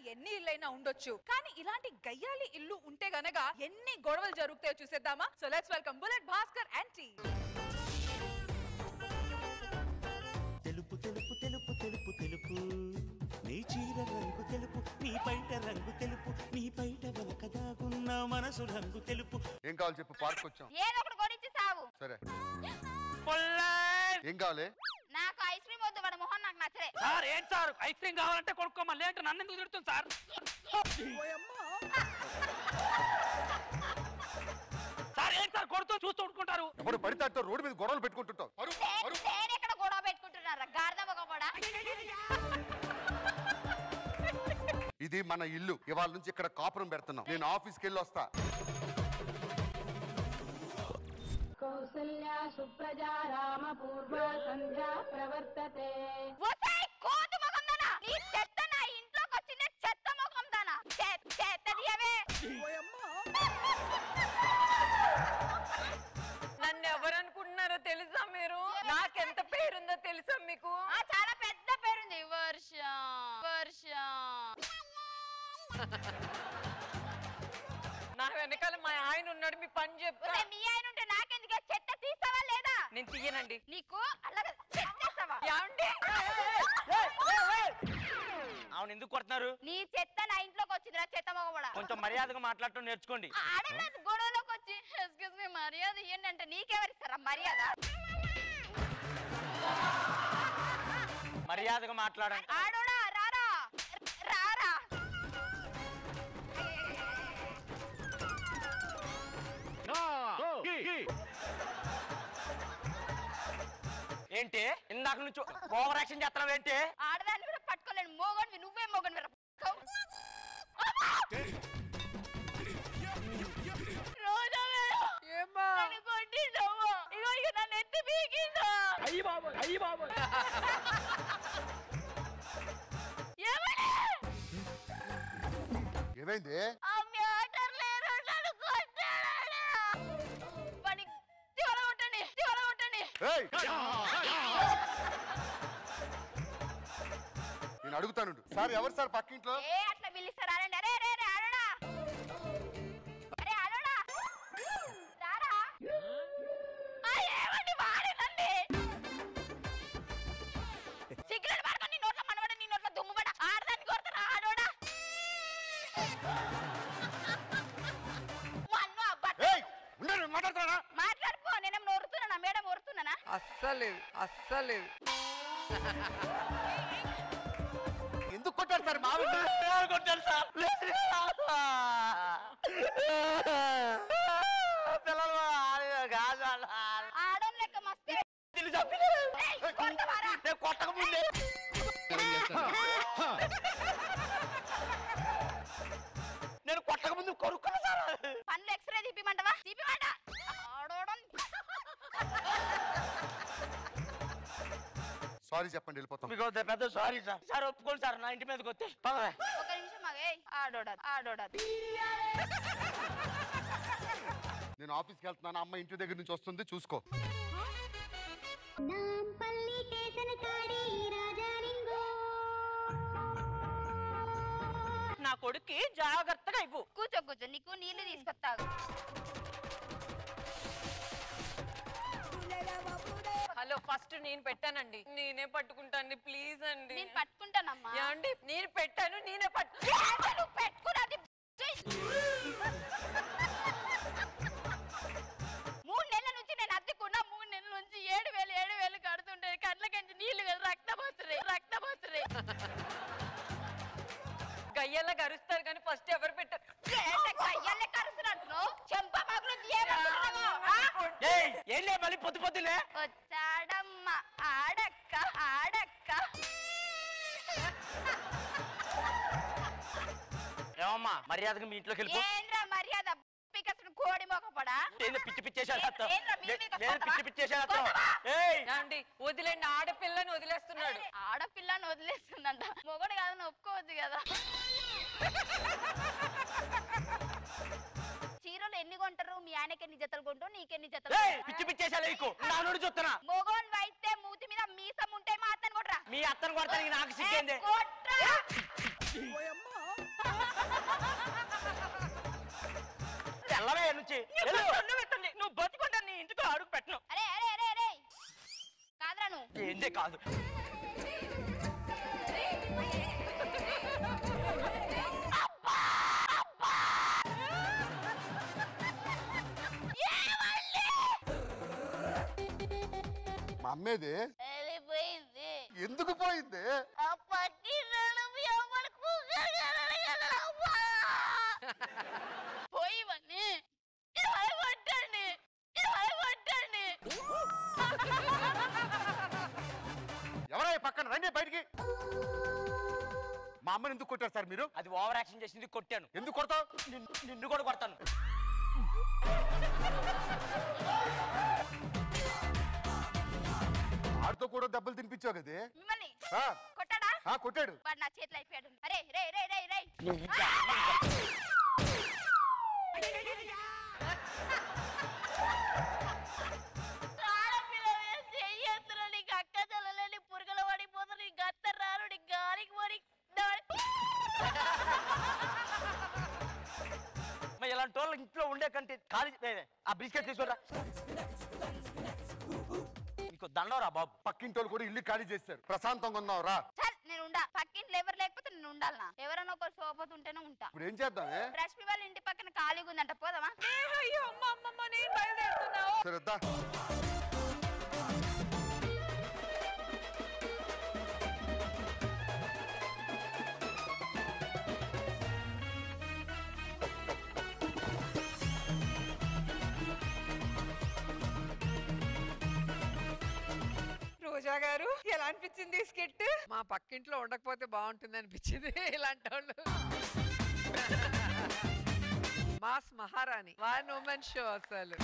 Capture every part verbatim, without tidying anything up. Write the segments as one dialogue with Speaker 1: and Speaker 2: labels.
Speaker 1: ఎన్ని ఇళ్ళైనా ఉండొచ్చు, కానీ ఇలాంటి గయ్యాలి ఇల్లు ఉంటే గనక ఎన్ని గొడవలు జరుగుతాయో చూసేద్దామా. So let's welcome Bullet Bhaskar and team.
Speaker 2: తెలుపు తెలుపు తెలుపు తెలుపు తెలుపు నీ చీర రంగు తెలుపు, నీ బయట రంగు తెలుపు, నీ బయట వెనక దాగున్న మనసు రంగు తెలుపు.
Speaker 3: ఏం కావాలి చెప్పు, పార్క్ వచ్చాం.
Speaker 4: ఏదో ఒకటి కొనిచ్చి సావు.
Speaker 3: సరే
Speaker 5: పొల్లర్
Speaker 3: ఏం కావాలి?
Speaker 4: నాకు ఐస్ క్రీమ్ వద్దు, వాడు మొహం నాకు నచ్చలే.
Speaker 5: సార్ ఏంటి సార్ ఐస్ క్రీమ్ కావాలంటే కొనుక్కోమని లేంటే నన్ను ఎందుకు తిడుతుంది సార్? సార్ ఏంటి సార్ కొడుతూ చూస్తూ ఉంటుకుంటారు?
Speaker 3: ఎప్పుడు పడితే రోడ్డు మీద గొడవలు పెట్టుకుంటుంటావు.
Speaker 4: నేను ఎక్కడ గొడవ పెట్టుకుంటున్నారా గార్దమ్మ కూడా.
Speaker 3: ఇది మన ఇల్లు, ఇవాళ నుంచి ఇక్కడ కాపురం పెడుతున్నాం. నేను ఆఫీస్కి వెళ్ళి వస్తా.
Speaker 6: కౌసల్యా సుప్రజా రామ పూర్వ సంధ్యా ప్రవర్తతే.
Speaker 4: ఒసేయ్ కోతి మొఖందానా, నీ చెత్త నా ఇంట్లోకి వచ్చిన చెత్త మొఖందానా, చెత్త దియవే.
Speaker 1: నన్ను ఎవరు అనుకుంటున్నారో తెలుసా మీరు? నాకెంత పేరుందో తెలుసా మీకు?
Speaker 4: ఆ చాలా పెద్ద పేరుంది, వర్ష వర్ష.
Speaker 1: నా వెనకాల మా ఆయన ఉన్నాడు, మీ పని చెప్పు.
Speaker 4: మీ ఆయన ఉంటే నాకెందుకే, చెత్త తీస్తావా లేదా?
Speaker 1: నేను తీయనండి.
Speaker 4: నీకు అలాగే చెత్తేస్తావా?
Speaker 5: అవును ఎందుకు కొడుతున్నారు?
Speaker 4: నీ చెత్త నా ఇంట్లోకి వచ్చిందిరా చెత్త మొగబడా.
Speaker 5: కొంచెం మర్యాదగా మాట్లాడటం నేర్చుకోండి.
Speaker 4: ఆడలేదు గొడవలోకి వచ్చి ఎక్స్క్యూజ్ మీ మర్యాద ఇవ్వండి అంటే నీకెవరిస్తారా మర్యాద?
Speaker 5: మర్యాదగా మాట్లాడండి.
Speaker 4: ఆడోడా రారా రారా.
Speaker 5: ఏంటి ఇందాక నుంచి ఓవర్ యాక్షన్ చేస్తున్నావు ఏంటి?
Speaker 4: ఆడదాన్ని కూడా పట్టుకోలేను, మోగనివి నువ్వే మోగనివి. రోజా నన్ను కొట్టిందవ్వా, ఇగో ఇక నన్ను ఎత్తి పీకిందా.
Speaker 5: అయ్యి బాబు అయ్యి బాబు
Speaker 3: ఏమైంది?
Speaker 4: ఆ మ్యాటర్ లేరు నన్ను కొట్టాడు. పని చివర కొట్టండి చివర కొట్టండి.
Speaker 3: నేను అడుగుతాను సార్, ఎవరు సార్ పక్కింట్లో?
Speaker 4: ఏ అట్లా పిలుస్తారు అనండి. అరే అరే అరే ఆడోడా, అరే ఆడోడా రారా. ఏమండి వాడేనండి సిగ్గులను పడుకొని నీ నోట్ల మనవడ నీ నోట్ల దుమ్ము పడ ఆడదాన్ని కొడతారా ఆడోడా. మాట్లాడుకో, నేనేం నోరుతున్నానా మేడం ఓరుతున్నానా?
Speaker 1: అస్సలేదు అస్సలేదు.
Speaker 3: ఎందుకు కొట్టారు సార్? మా
Speaker 5: కొట్టారు సార్.
Speaker 4: ఆడోన్ లెక్క మస్తే
Speaker 5: కొట్టక ముందే నేను కొట్టక ముందు కొనుక్కున్నా సార్.
Speaker 4: పనులు ఎక్స్రే తీపిమంటవా? తీపిమంట. ఆడోడం
Speaker 3: సారీ చెప్పండి, వెళ్ళిపోతాం.
Speaker 5: మీకు పెద్ద సారీ సార్. సార్ ఒప్పుకోండి సార్, నా ఇంటి మీదకి వస్తే.
Speaker 4: ఒక నిమిషం మగే ఆడోడ ఆడోడ.
Speaker 3: నేను ఆఫీస్కి వెళ్తున్నాను, అమ్మ ఇంటి దగ్గర నుంచి వస్తుంది, చూసుకో.
Speaker 1: నా కొడుక్కి జాగ్రత్తగా ఇవ్వు.
Speaker 4: కూర్చో కూర్చో, నీకు నీళ్లు తీసుకొస్తావు.
Speaker 1: హలో, ఫస్ట్ నేను పెట్టానండి, నేనే పట్టుకుంటాను ప్లీజ్ అండి.
Speaker 4: నేను పట్టుకుంటానమ్మా.
Speaker 1: ఏమండి నేను పెట్టాను, నేనే పట్టు.
Speaker 4: పెట్టుకున్నది మూడు నెలల నుంచి నేను అద్దెకున్నా, మూడు నెలల నుంచి ఏడు వేలు ఏడు వేలు కడుతుంటే కళ్ళకించి నీళ్లు రక్తం వస్తున్నాయి రక్తం వస్తున్నాయి.
Speaker 1: గయ్యల్లా కరుస్తారు కానీ ఫస్ట్ ఎవరు పెట్టారు?
Speaker 4: గయ్యల్లే కరుస్తున్నట్టు చెంప మగులు
Speaker 5: మళ్ళీ పొద్దు పొద్దులే
Speaker 4: వచ్చాడమ్మ ఆడక్క ఆడక్క.
Speaker 5: ఏమమ్మా మర్యాదగా మీ ఇంట్లోకి వెళ్ళిపో.
Speaker 4: ఏంద్రా మర్యాద పికసను కోడి మొకపడా?
Speaker 5: ఏంది పిచ్చి పిచ్చేశాడు అత్త?
Speaker 4: ఏంద్రా మీ మీద
Speaker 5: నేను పిచ్చి పిచ్చేశాడు అత్త.
Speaker 1: ఏయ్ అండి వదిలేండి, ఆడపిల్లని వదిలేస్తున్నాడు.
Speaker 4: ఆడపిల్లని వదిలేస్తుందంట, మొగడు కాదని ఒప్పుకోవచ్చు కదా. చీరలు ఎన్ని కొంటారు? మీ ఆయనకి ఎన్ని జతలు కొంటావు, నీకెన్ని జతలు?
Speaker 5: పిచ్చి పిచ్చేశాడు నీకు. నా నుండి చూస్తున్నా.
Speaker 4: మొగోన్ వైతే మూతి మీద మీసం ఉంటే మా అత్తని కొట్రా.
Speaker 5: మీ అత్తను కొడతానికి నాకు సిగ్గేంది.
Speaker 4: కొట్రా.
Speaker 5: నువ్వు బతుకుంటా నీ ఇంటికి అడుగు పెట్టను.
Speaker 4: అరే అరే అరే అరే కాదురా నువ్వు
Speaker 5: ఏందే కాదు.
Speaker 3: మా అమ్మేది
Speaker 4: పోయింది.
Speaker 3: ఎందుకు పోయింది?
Speaker 4: పోయివన్నీ కొట్టండి కొట్టండి.
Speaker 3: ఎవరై పక్కన రండి బయటికి. మా అమ్మని ఎందుకు కొట్టారు సార్ మీరు?
Speaker 5: అది ఓవర్ యాక్షన్ చేసింది కొట్టాను.
Speaker 3: ఎందుకు కొడతావు?
Speaker 5: నిన్ను కూడా కొడతాను.
Speaker 3: ఆడితో కూడా దెబ్బలు తినిపించావు కదే.
Speaker 4: మిమ్మల్ని
Speaker 3: ఆ,
Speaker 4: కొట్టాడా?
Speaker 3: ఆ, కొట్టాడు.
Speaker 4: వాడు నా చేతిలో అయిపోయాడు. అరే రే రే రే రే ఆడపిల్ల చెయ్యెత్తురా. నీకు అక్క చెల్లెలే, నీ పురుగుల పడిపోతారు, నీ గత్త రారు, నీ గారికి పడి
Speaker 5: ఇలాంటి వాళ్ళు ఇంట్లో ఉండే కంటే ఖాళీ ఆ బిస్కెట్ తీసుకోరా. నీకు దండవరా బాబు.
Speaker 3: పక్కింటి వాళ్ళు కూడా ఇల్లు ఖాళీ చేస్తారు. ప్రశాంతంగా ఉన్నావు రా.
Speaker 4: నేను ఉండా. పక్కింట్లో ఎవరు లేకపోతే నేను ఉండాలనా? ఎవరైనా ఒకరు సోపతుంటేనే ఉంటా.
Speaker 3: ఇప్పుడు ఏం చేద్దామే?
Speaker 4: రష్మి వాళ్ళ ఇంటి పక్కన ఖాళీగా ఉందంట, పోదామా?
Speaker 1: అయ్యో అమ్మ అమ్మమ్మ నేను బయలుదేరుతున్నావు.
Speaker 3: సరే వద్దా.
Speaker 1: రోజా గారు ఎలా అనిపించింది స్కిట్?
Speaker 7: మా పక్కింట్లో ఉండకపోతే బాగుంటుంది అనిపించింది. ఇలాంటి వాళ్ళు మాస్ మహారాణి వన్ ఉమెన్ షో అసలు.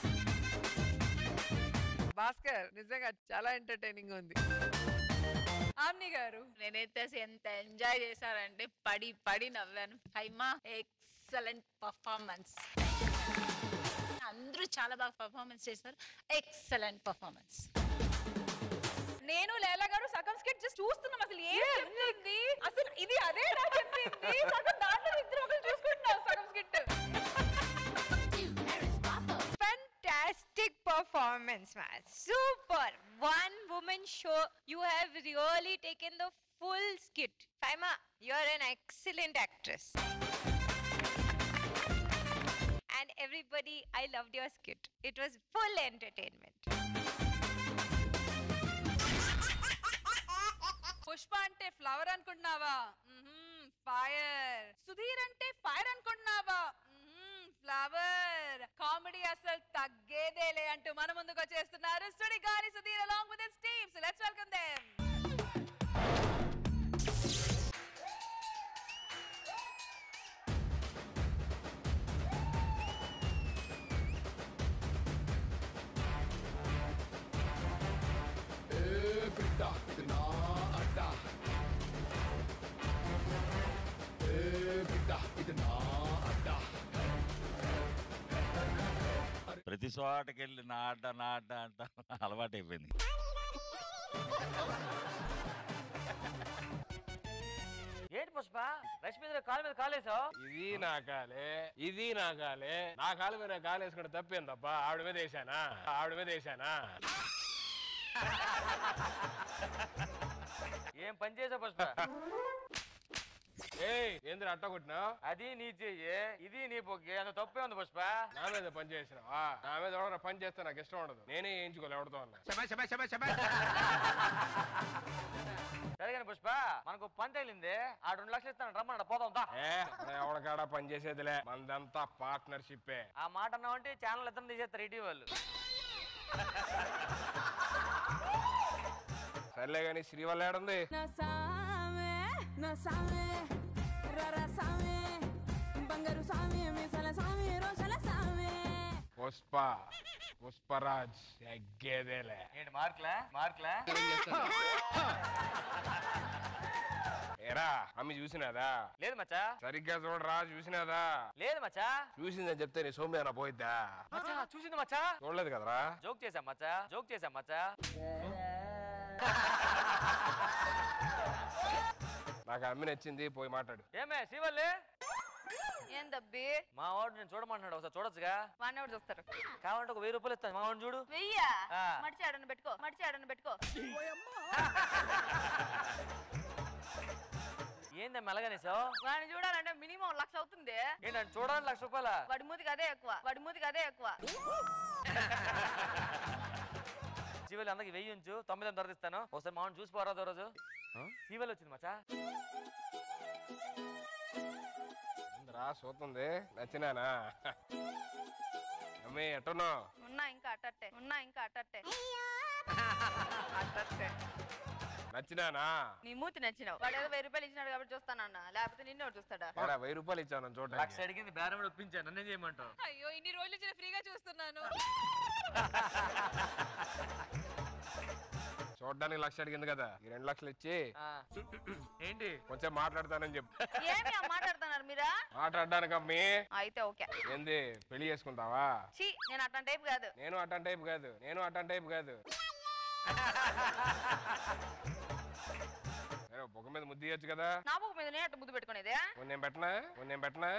Speaker 7: భాస్కర్ నిజంగా చాలా ఎంటర్టైనింగ్ ఉంది.
Speaker 1: ఆమ్ని గారు
Speaker 8: నేనైతే ఎంత ఎంజాయ్ చేశారంటే పడి పడి నవ్వాను. Haima excellent performance. అందరూ చాలా బాగా పర్ఫార్మెన్స్ చేశారు. Excellent performance.
Speaker 1: నేను లేలా గారు సగం స్కిట్ జస్ట్ చూస్తున్నాం. అసలు ఏం చెప్తుంది అసలు? ఇది అదే నా చెప్పింది. సగం దాంట్లో ఇద్దరు ఒకరు చూసుకుంటున్నాం సగం skit.
Speaker 9: Fantastic performance, man. Super. One woman show. You have really taken the full skit. Faima, you're an excellent actress. And everybody, I loved your skit. It was full entertainment.
Speaker 1: Pushpa అంటే ఫ్లవర్ అనుకుంటున్నావా? Fire. Sudheer అంటే fire అనుకుంటున్నావా? Flower. Comedy అసలు తగ్గేదేలే అంటూ మన ముందుకు వచ్చేస్తున్నారు Sudigali Sudheer along with his team. So let's welcome them.
Speaker 10: ప్రతి చోటకి వెళ్ళి నా అడ్డ నా అడ్డ అంట అలవాటైపోయింది.
Speaker 5: ఏంటి పుష్ప రష్మి కాలు మీద కాలేసావు?
Speaker 11: ఇది నా కాలే, ఇది నా కాలే. నా కాలు మీద కాలు వేసుకుంటే తప్పేం తప్ప ఆవిడ మీద వేసానా? ఆవిడ మీద వేసానా?
Speaker 5: ఏం పని చేసావు పుష్ప?
Speaker 11: ఏయ్ ఏంద్ర అట్ట కొట్టినావు?
Speaker 5: అది నీ చెయ్యి, ఇది నీ పొగ్గి. అంత తప్పే ఉంది పుష్ప.
Speaker 11: నా మీద పని చేసినావా? నా మీద ఎవరైనా పని చేస్తే నాకు ఇష్టం ఉండదు. నేనే వేయించుకోలే ఎవరితో ఉన్నా.
Speaker 5: సరిగానే పుష్ప మనకు పని తగిలింది. ఆ రెండు లక్షలు ఇస్తాను రమ్మన్నా పోదాం.
Speaker 11: ఏ ఎవరికాడా పని చేసేదిలే, మనదంతా పార్ట్నర్షిప్.
Speaker 5: ఆ మాట అన్నావంటే ఛానల్ ఇద్దరు తీసేస్తారు ఇటీ వాళ్ళు.
Speaker 11: సర్లే గాని శ్రీవల్ల ఏడుంది? పుష్ప పుష్పరాజ్ ఎగ్గేదేలే.
Speaker 5: ఏంటి మార్కులా మార్కులా?
Speaker 11: ఏరా అమ్మి చూసినాదా?
Speaker 5: లేదు మచ్చా.
Speaker 11: సరిగ్గా చూడరా. చూసినాదా?
Speaker 5: లేదు మచ్చా.
Speaker 11: చూసిందని చెప్తే నీ సోమ్యాన పోయిద్దా?
Speaker 5: మచ్చా చూసింది మచ్చా.
Speaker 11: చూడలేదు కదరా?
Speaker 5: జోక్ చేశాం మచ్చా, జోక్ చేశాం మచ్చా.
Speaker 11: నాకు అమ్మి నచ్చింది, పోయి మాట్లాడు.
Speaker 5: ఏమే శ్రీవల్లి
Speaker 4: ఏందబ్బి
Speaker 5: మా వాడు నేను చూడమంటున్నాడు ఒకసారి చూడొచ్చుగా.
Speaker 4: వాడిని ఎవరు చూస్తారు?
Speaker 5: కావాలంటే ఒక వెయ్యి రూపాయలు ఇస్తాను మా వాడిని చూడు.
Speaker 4: వెయ్యా?
Speaker 5: ఆ.
Speaker 4: మడిచి ఆడని పెట్టుకో, మడిచి ఆడని పెట్టుకో.
Speaker 5: ఏందా మెల్లగానేసావు?
Speaker 4: వాడిని చూడాలంటే మినిమం లక్ష అవుతుంది.
Speaker 5: ఏంటంటే చూడాలని లక్ష రూపాయల?
Speaker 4: వాడి మూతికి అదే ఎక్కువ, వాడి మూతికి అదే ఎక్కువ.
Speaker 5: జీవలు అందరికి వెయ్యి ఉంచు, తొమ్మిది వందలు ఇస్తాను. ఒకసారి మా వాడిని చూసి పోరాదు రోజు. జీవలు వచ్చింది మచ్చా.
Speaker 11: రా చూస్తుంది నచ్చినానా? అమ్మే ఎట్టున్నావు?
Speaker 4: ఉన్నా ఇంకా అట్టట్టే, ఉన్నా ఇంకా అట్టట్టే.
Speaker 7: అట్టట్టే
Speaker 11: నచ్చినానా?
Speaker 4: నీ మూతి నచ్చినావు. వాడు ఏదో వెయ్యి రూపాయలు ఇచ్చినాడు కాబట్టి చూస్తానన్నా, లేకపోతే నిన్ను చూస్తాడా?
Speaker 11: ఏరా, వెయ్యి రూపాయలు ఇచ్చాను చూడండి.
Speaker 5: లక్ష అడిగింది బేరం ఒప్పించాను, నన్నే చేయమంటావు?
Speaker 1: అయ్యో ఇన్ని రోజులు నుంచి ఫ్రీగా చూస్తున్నాను.
Speaker 11: చూడడానికి లక్ష అడిగింది కదా, ఈ రెండు లక్షలు ఇచ్చి
Speaker 5: ఏంటి
Speaker 11: కొంచెం మాట్లాడతానని చెప్పు.
Speaker 4: ఏమి మాట్లాడుతున్నారు మీరా?
Speaker 11: మాట్లాడడానికి అమ్మి.
Speaker 4: అయితే ఓకే.
Speaker 11: ఏంది పెళ్లి చేసుకుంటావా?
Speaker 4: ఛీ, నేను అట్లాంటి టైప్ కాదు.
Speaker 11: నేను అటన్ టైప్ కాదు, నేను అటన్ టైప్ కాదు. బొగ్గ మీద ముద్దు ఇయ్యొచ్చు కదా.
Speaker 4: నా బొగ్గ మీద నేను అట్లా ముద్దు పెట్టుకునేది.
Speaker 11: నేను పెట్టనా నేను పెట్టనా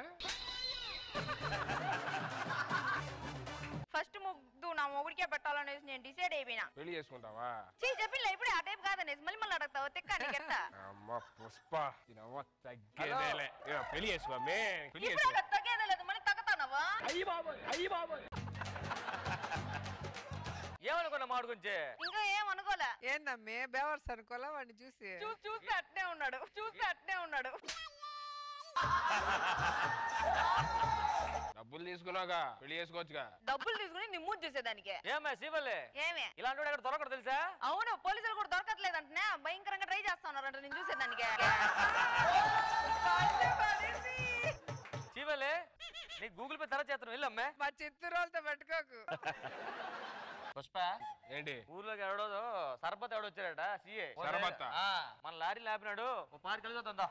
Speaker 4: ఫస్ట్ ముద్దు నా మొగుడికే పెట్టాలనేసి నేను డిసైడ్ అయిపోయినా.
Speaker 11: పెళ్లి చేసుకుంటావా?
Speaker 4: చీ చెప్పిన ఇప్పుడే ఆ టైప్ కాదనేసి మళ్ళీ మళ్ళీ అడుగుతావు తెక్క నీకెట్ట.
Speaker 11: అమ్మ పుష్ప ఇనవ్వ తగ్గేదేలే. ఇగో పెళ్లి చేసుకో అమ్మే, పెళ్లి చేసుకో.
Speaker 4: ఇప్పుడు తగ్గేదే లేదు, మళ్ళీ తగ్గతానవా?
Speaker 11: అయ్యి బాబోయ్ అయ్యి బాబోయ్.
Speaker 5: ఏమనుకున్నా మాడు గురించి?
Speaker 4: ఇంకా ఏం అనుకోలే.
Speaker 7: ఏందమ్మే బేవర్స్ అనుకోలే వాడిని చూసి?
Speaker 4: చూసి చూస్తే అట్నే ఉన్నాడు, చూస్తే అట్నే ఉన్నాడు.
Speaker 11: డబ్బులు తీసుకున్నాగా పెళ్లి చేసుకోవచ్చుగా.
Speaker 4: డబ్బులు తీసుకుని నీ మూడు చూసేదానికి.
Speaker 5: ఏమే శివలే
Speaker 4: ఏమే
Speaker 5: ఇలాంటి వాడు ఎక్కడ దొరకడు తెలుసా?
Speaker 4: అవును, పోలీసులు కూడా దొరకట్లేదంటే భయంకరంగా ట్రై చేస్తా ఉన్నారంట నేను చూసేదానికి.
Speaker 5: శివలే నీకు గూగుల్ పే తర చేస్తాను వెళ్ళమ్మే.
Speaker 7: మా చిత్తూరులతో పెట్టుకోకు.
Speaker 5: పుష్ప
Speaker 11: ఏంటి
Speaker 5: ఊర్లోకి ఎవడో సర్బత్ ఎవడో వచ్చారట సీఏ.
Speaker 11: సర్బత్
Speaker 5: మన లారీ లేపినాడు, ఓ పార్క్ వెళ్ళిపోతుందా?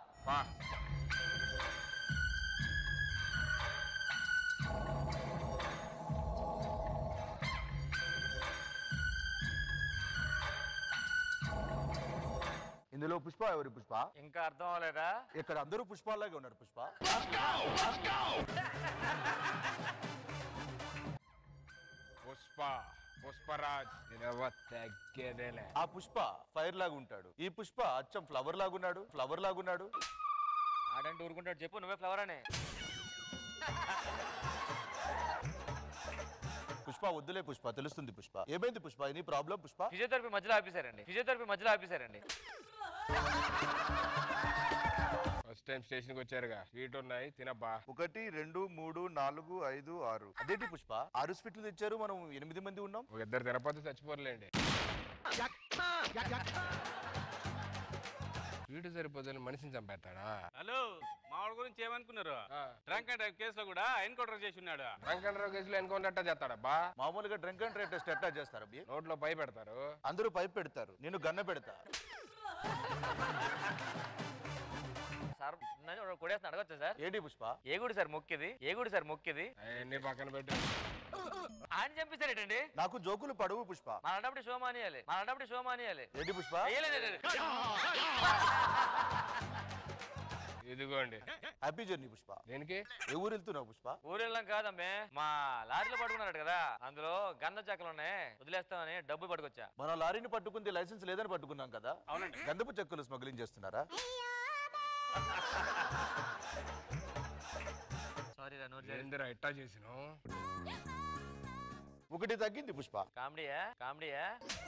Speaker 3: ఇందులో పుష్ప ఎవరు పుష్ప?
Speaker 5: ఇంకా అర్థం అవ్వలేదా?
Speaker 3: ఇక్కడ అందరూ పుష్పాలాగే ఉన్నారు పుష్ప.
Speaker 11: పుష్ప పుష్పరాజ్ తగ్గేదేలే.
Speaker 3: ఆ పుష్ప ఫైర్ లాగా ఉంటాడు, ఈ పుష్ప అచ్చం ఫ్లవర్ లాగున్నాడు, ఫ్లవర్ లాగున్నాడు.
Speaker 5: ఆడంటే ఊరుకుంటాడు, చెప్పు నువ్వే ఫ్లవర్ అనే.
Speaker 3: పుష్ప వద్దులే పుష్ప, తెలుస్తుంది పుష్ప. ఏమైంది పుష్ప, నీ ప్రాబ్లం పుష్ప?
Speaker 5: ఫిజియోథెరపీ మధ్యలో ఆపేశారండి, ఫిజియోథెరపీ మధ్యలో ఆపేశారండి.
Speaker 11: ఫస్ట్ టైం స్టేషన్ కి వచ్చారుగా, స్వీట్ ఉన్నాయి తినబ్బా.
Speaker 3: ఒకటి రెండు మూడు నాలుగు ఐదు ఆరు. అదేంటి పుష్ప ఆరు స్వీట్లు తెచ్చారు, మనం ఎనిమిది మంది ఉన్నాం.
Speaker 11: ఒక ఇద్దరు తినపోతే చచ్చిపోర్లేండి. స్వీట్ సరిపోతే మనిషిని చంపేస్తాడా?
Speaker 12: హలో మావాడి గురించి ఏమనుకున్నారు? డ్రంక్ అండ్ డ్రైవ్ కేసులో కూడా ఎన్కౌంటర్ చేసి ఉన్నాడు.
Speaker 11: డ్రంక్ అండ్ డ్రైవ్ కేసులో ఎన్కౌంటర్ ఎట్టా చేస్తాడబ్బా?
Speaker 3: మామూలుగా డ్రంక్ అండ్ డ్రైవ్ టెస్ట్ ఎట్టా చేస్తారు?
Speaker 11: నోట్లో పై పెడతారు,
Speaker 3: అందరూ పైప్ పెడతారు, నేను గన్న పెడతా.
Speaker 5: సార్ కొడేస్తున్నా అడగొచ్చా సార్?
Speaker 3: ఏంటి పుష్ప?
Speaker 5: ఏ గుడి సార్ మొక్కిది? ఏ గుడి సార్ మొక్కిది?
Speaker 11: అవన్నీ పక్కన పెట్టు.
Speaker 5: ఆయన చంపిస్తారేటండి?
Speaker 3: నాకు జోకులు పడవు పుష్ప.
Speaker 5: మనటప్పుడు షో మానేయాలి, మనటప్పుడు షో మానేయాలి.
Speaker 3: ఏంటి పుష్ప?
Speaker 11: ఇదిగోండి
Speaker 3: హ్యాపీ జర్నీ పుష్ప.
Speaker 11: దేనికి?
Speaker 3: ఏ ఊరు వెళ్తున్నావు పుష్ప?
Speaker 5: ఊరు వెళ్ళాం కాదమ్మే, మా లారీలో పట్టుకున్నారట కదా, అందులో గంధ చెక్కలు ఉన్నాయి, వదిలేస్తామని డబ్బు పట్టుకొచ్చా.
Speaker 3: మన లారీని పట్టుకుంది లైసెన్స్ లేదని పట్టుకున్నాం కదా. అవునండి. గంధపు చెక్కలు స్మగ్లింగ్ చేస్తున్నారా?
Speaker 5: సారీ రా, నోరు
Speaker 11: ఏందిరా ఇట్టా చేసినావు?
Speaker 3: ఒకటి తగ్గింది పుష్ప.
Speaker 5: కామెడీయా కామెడీయా?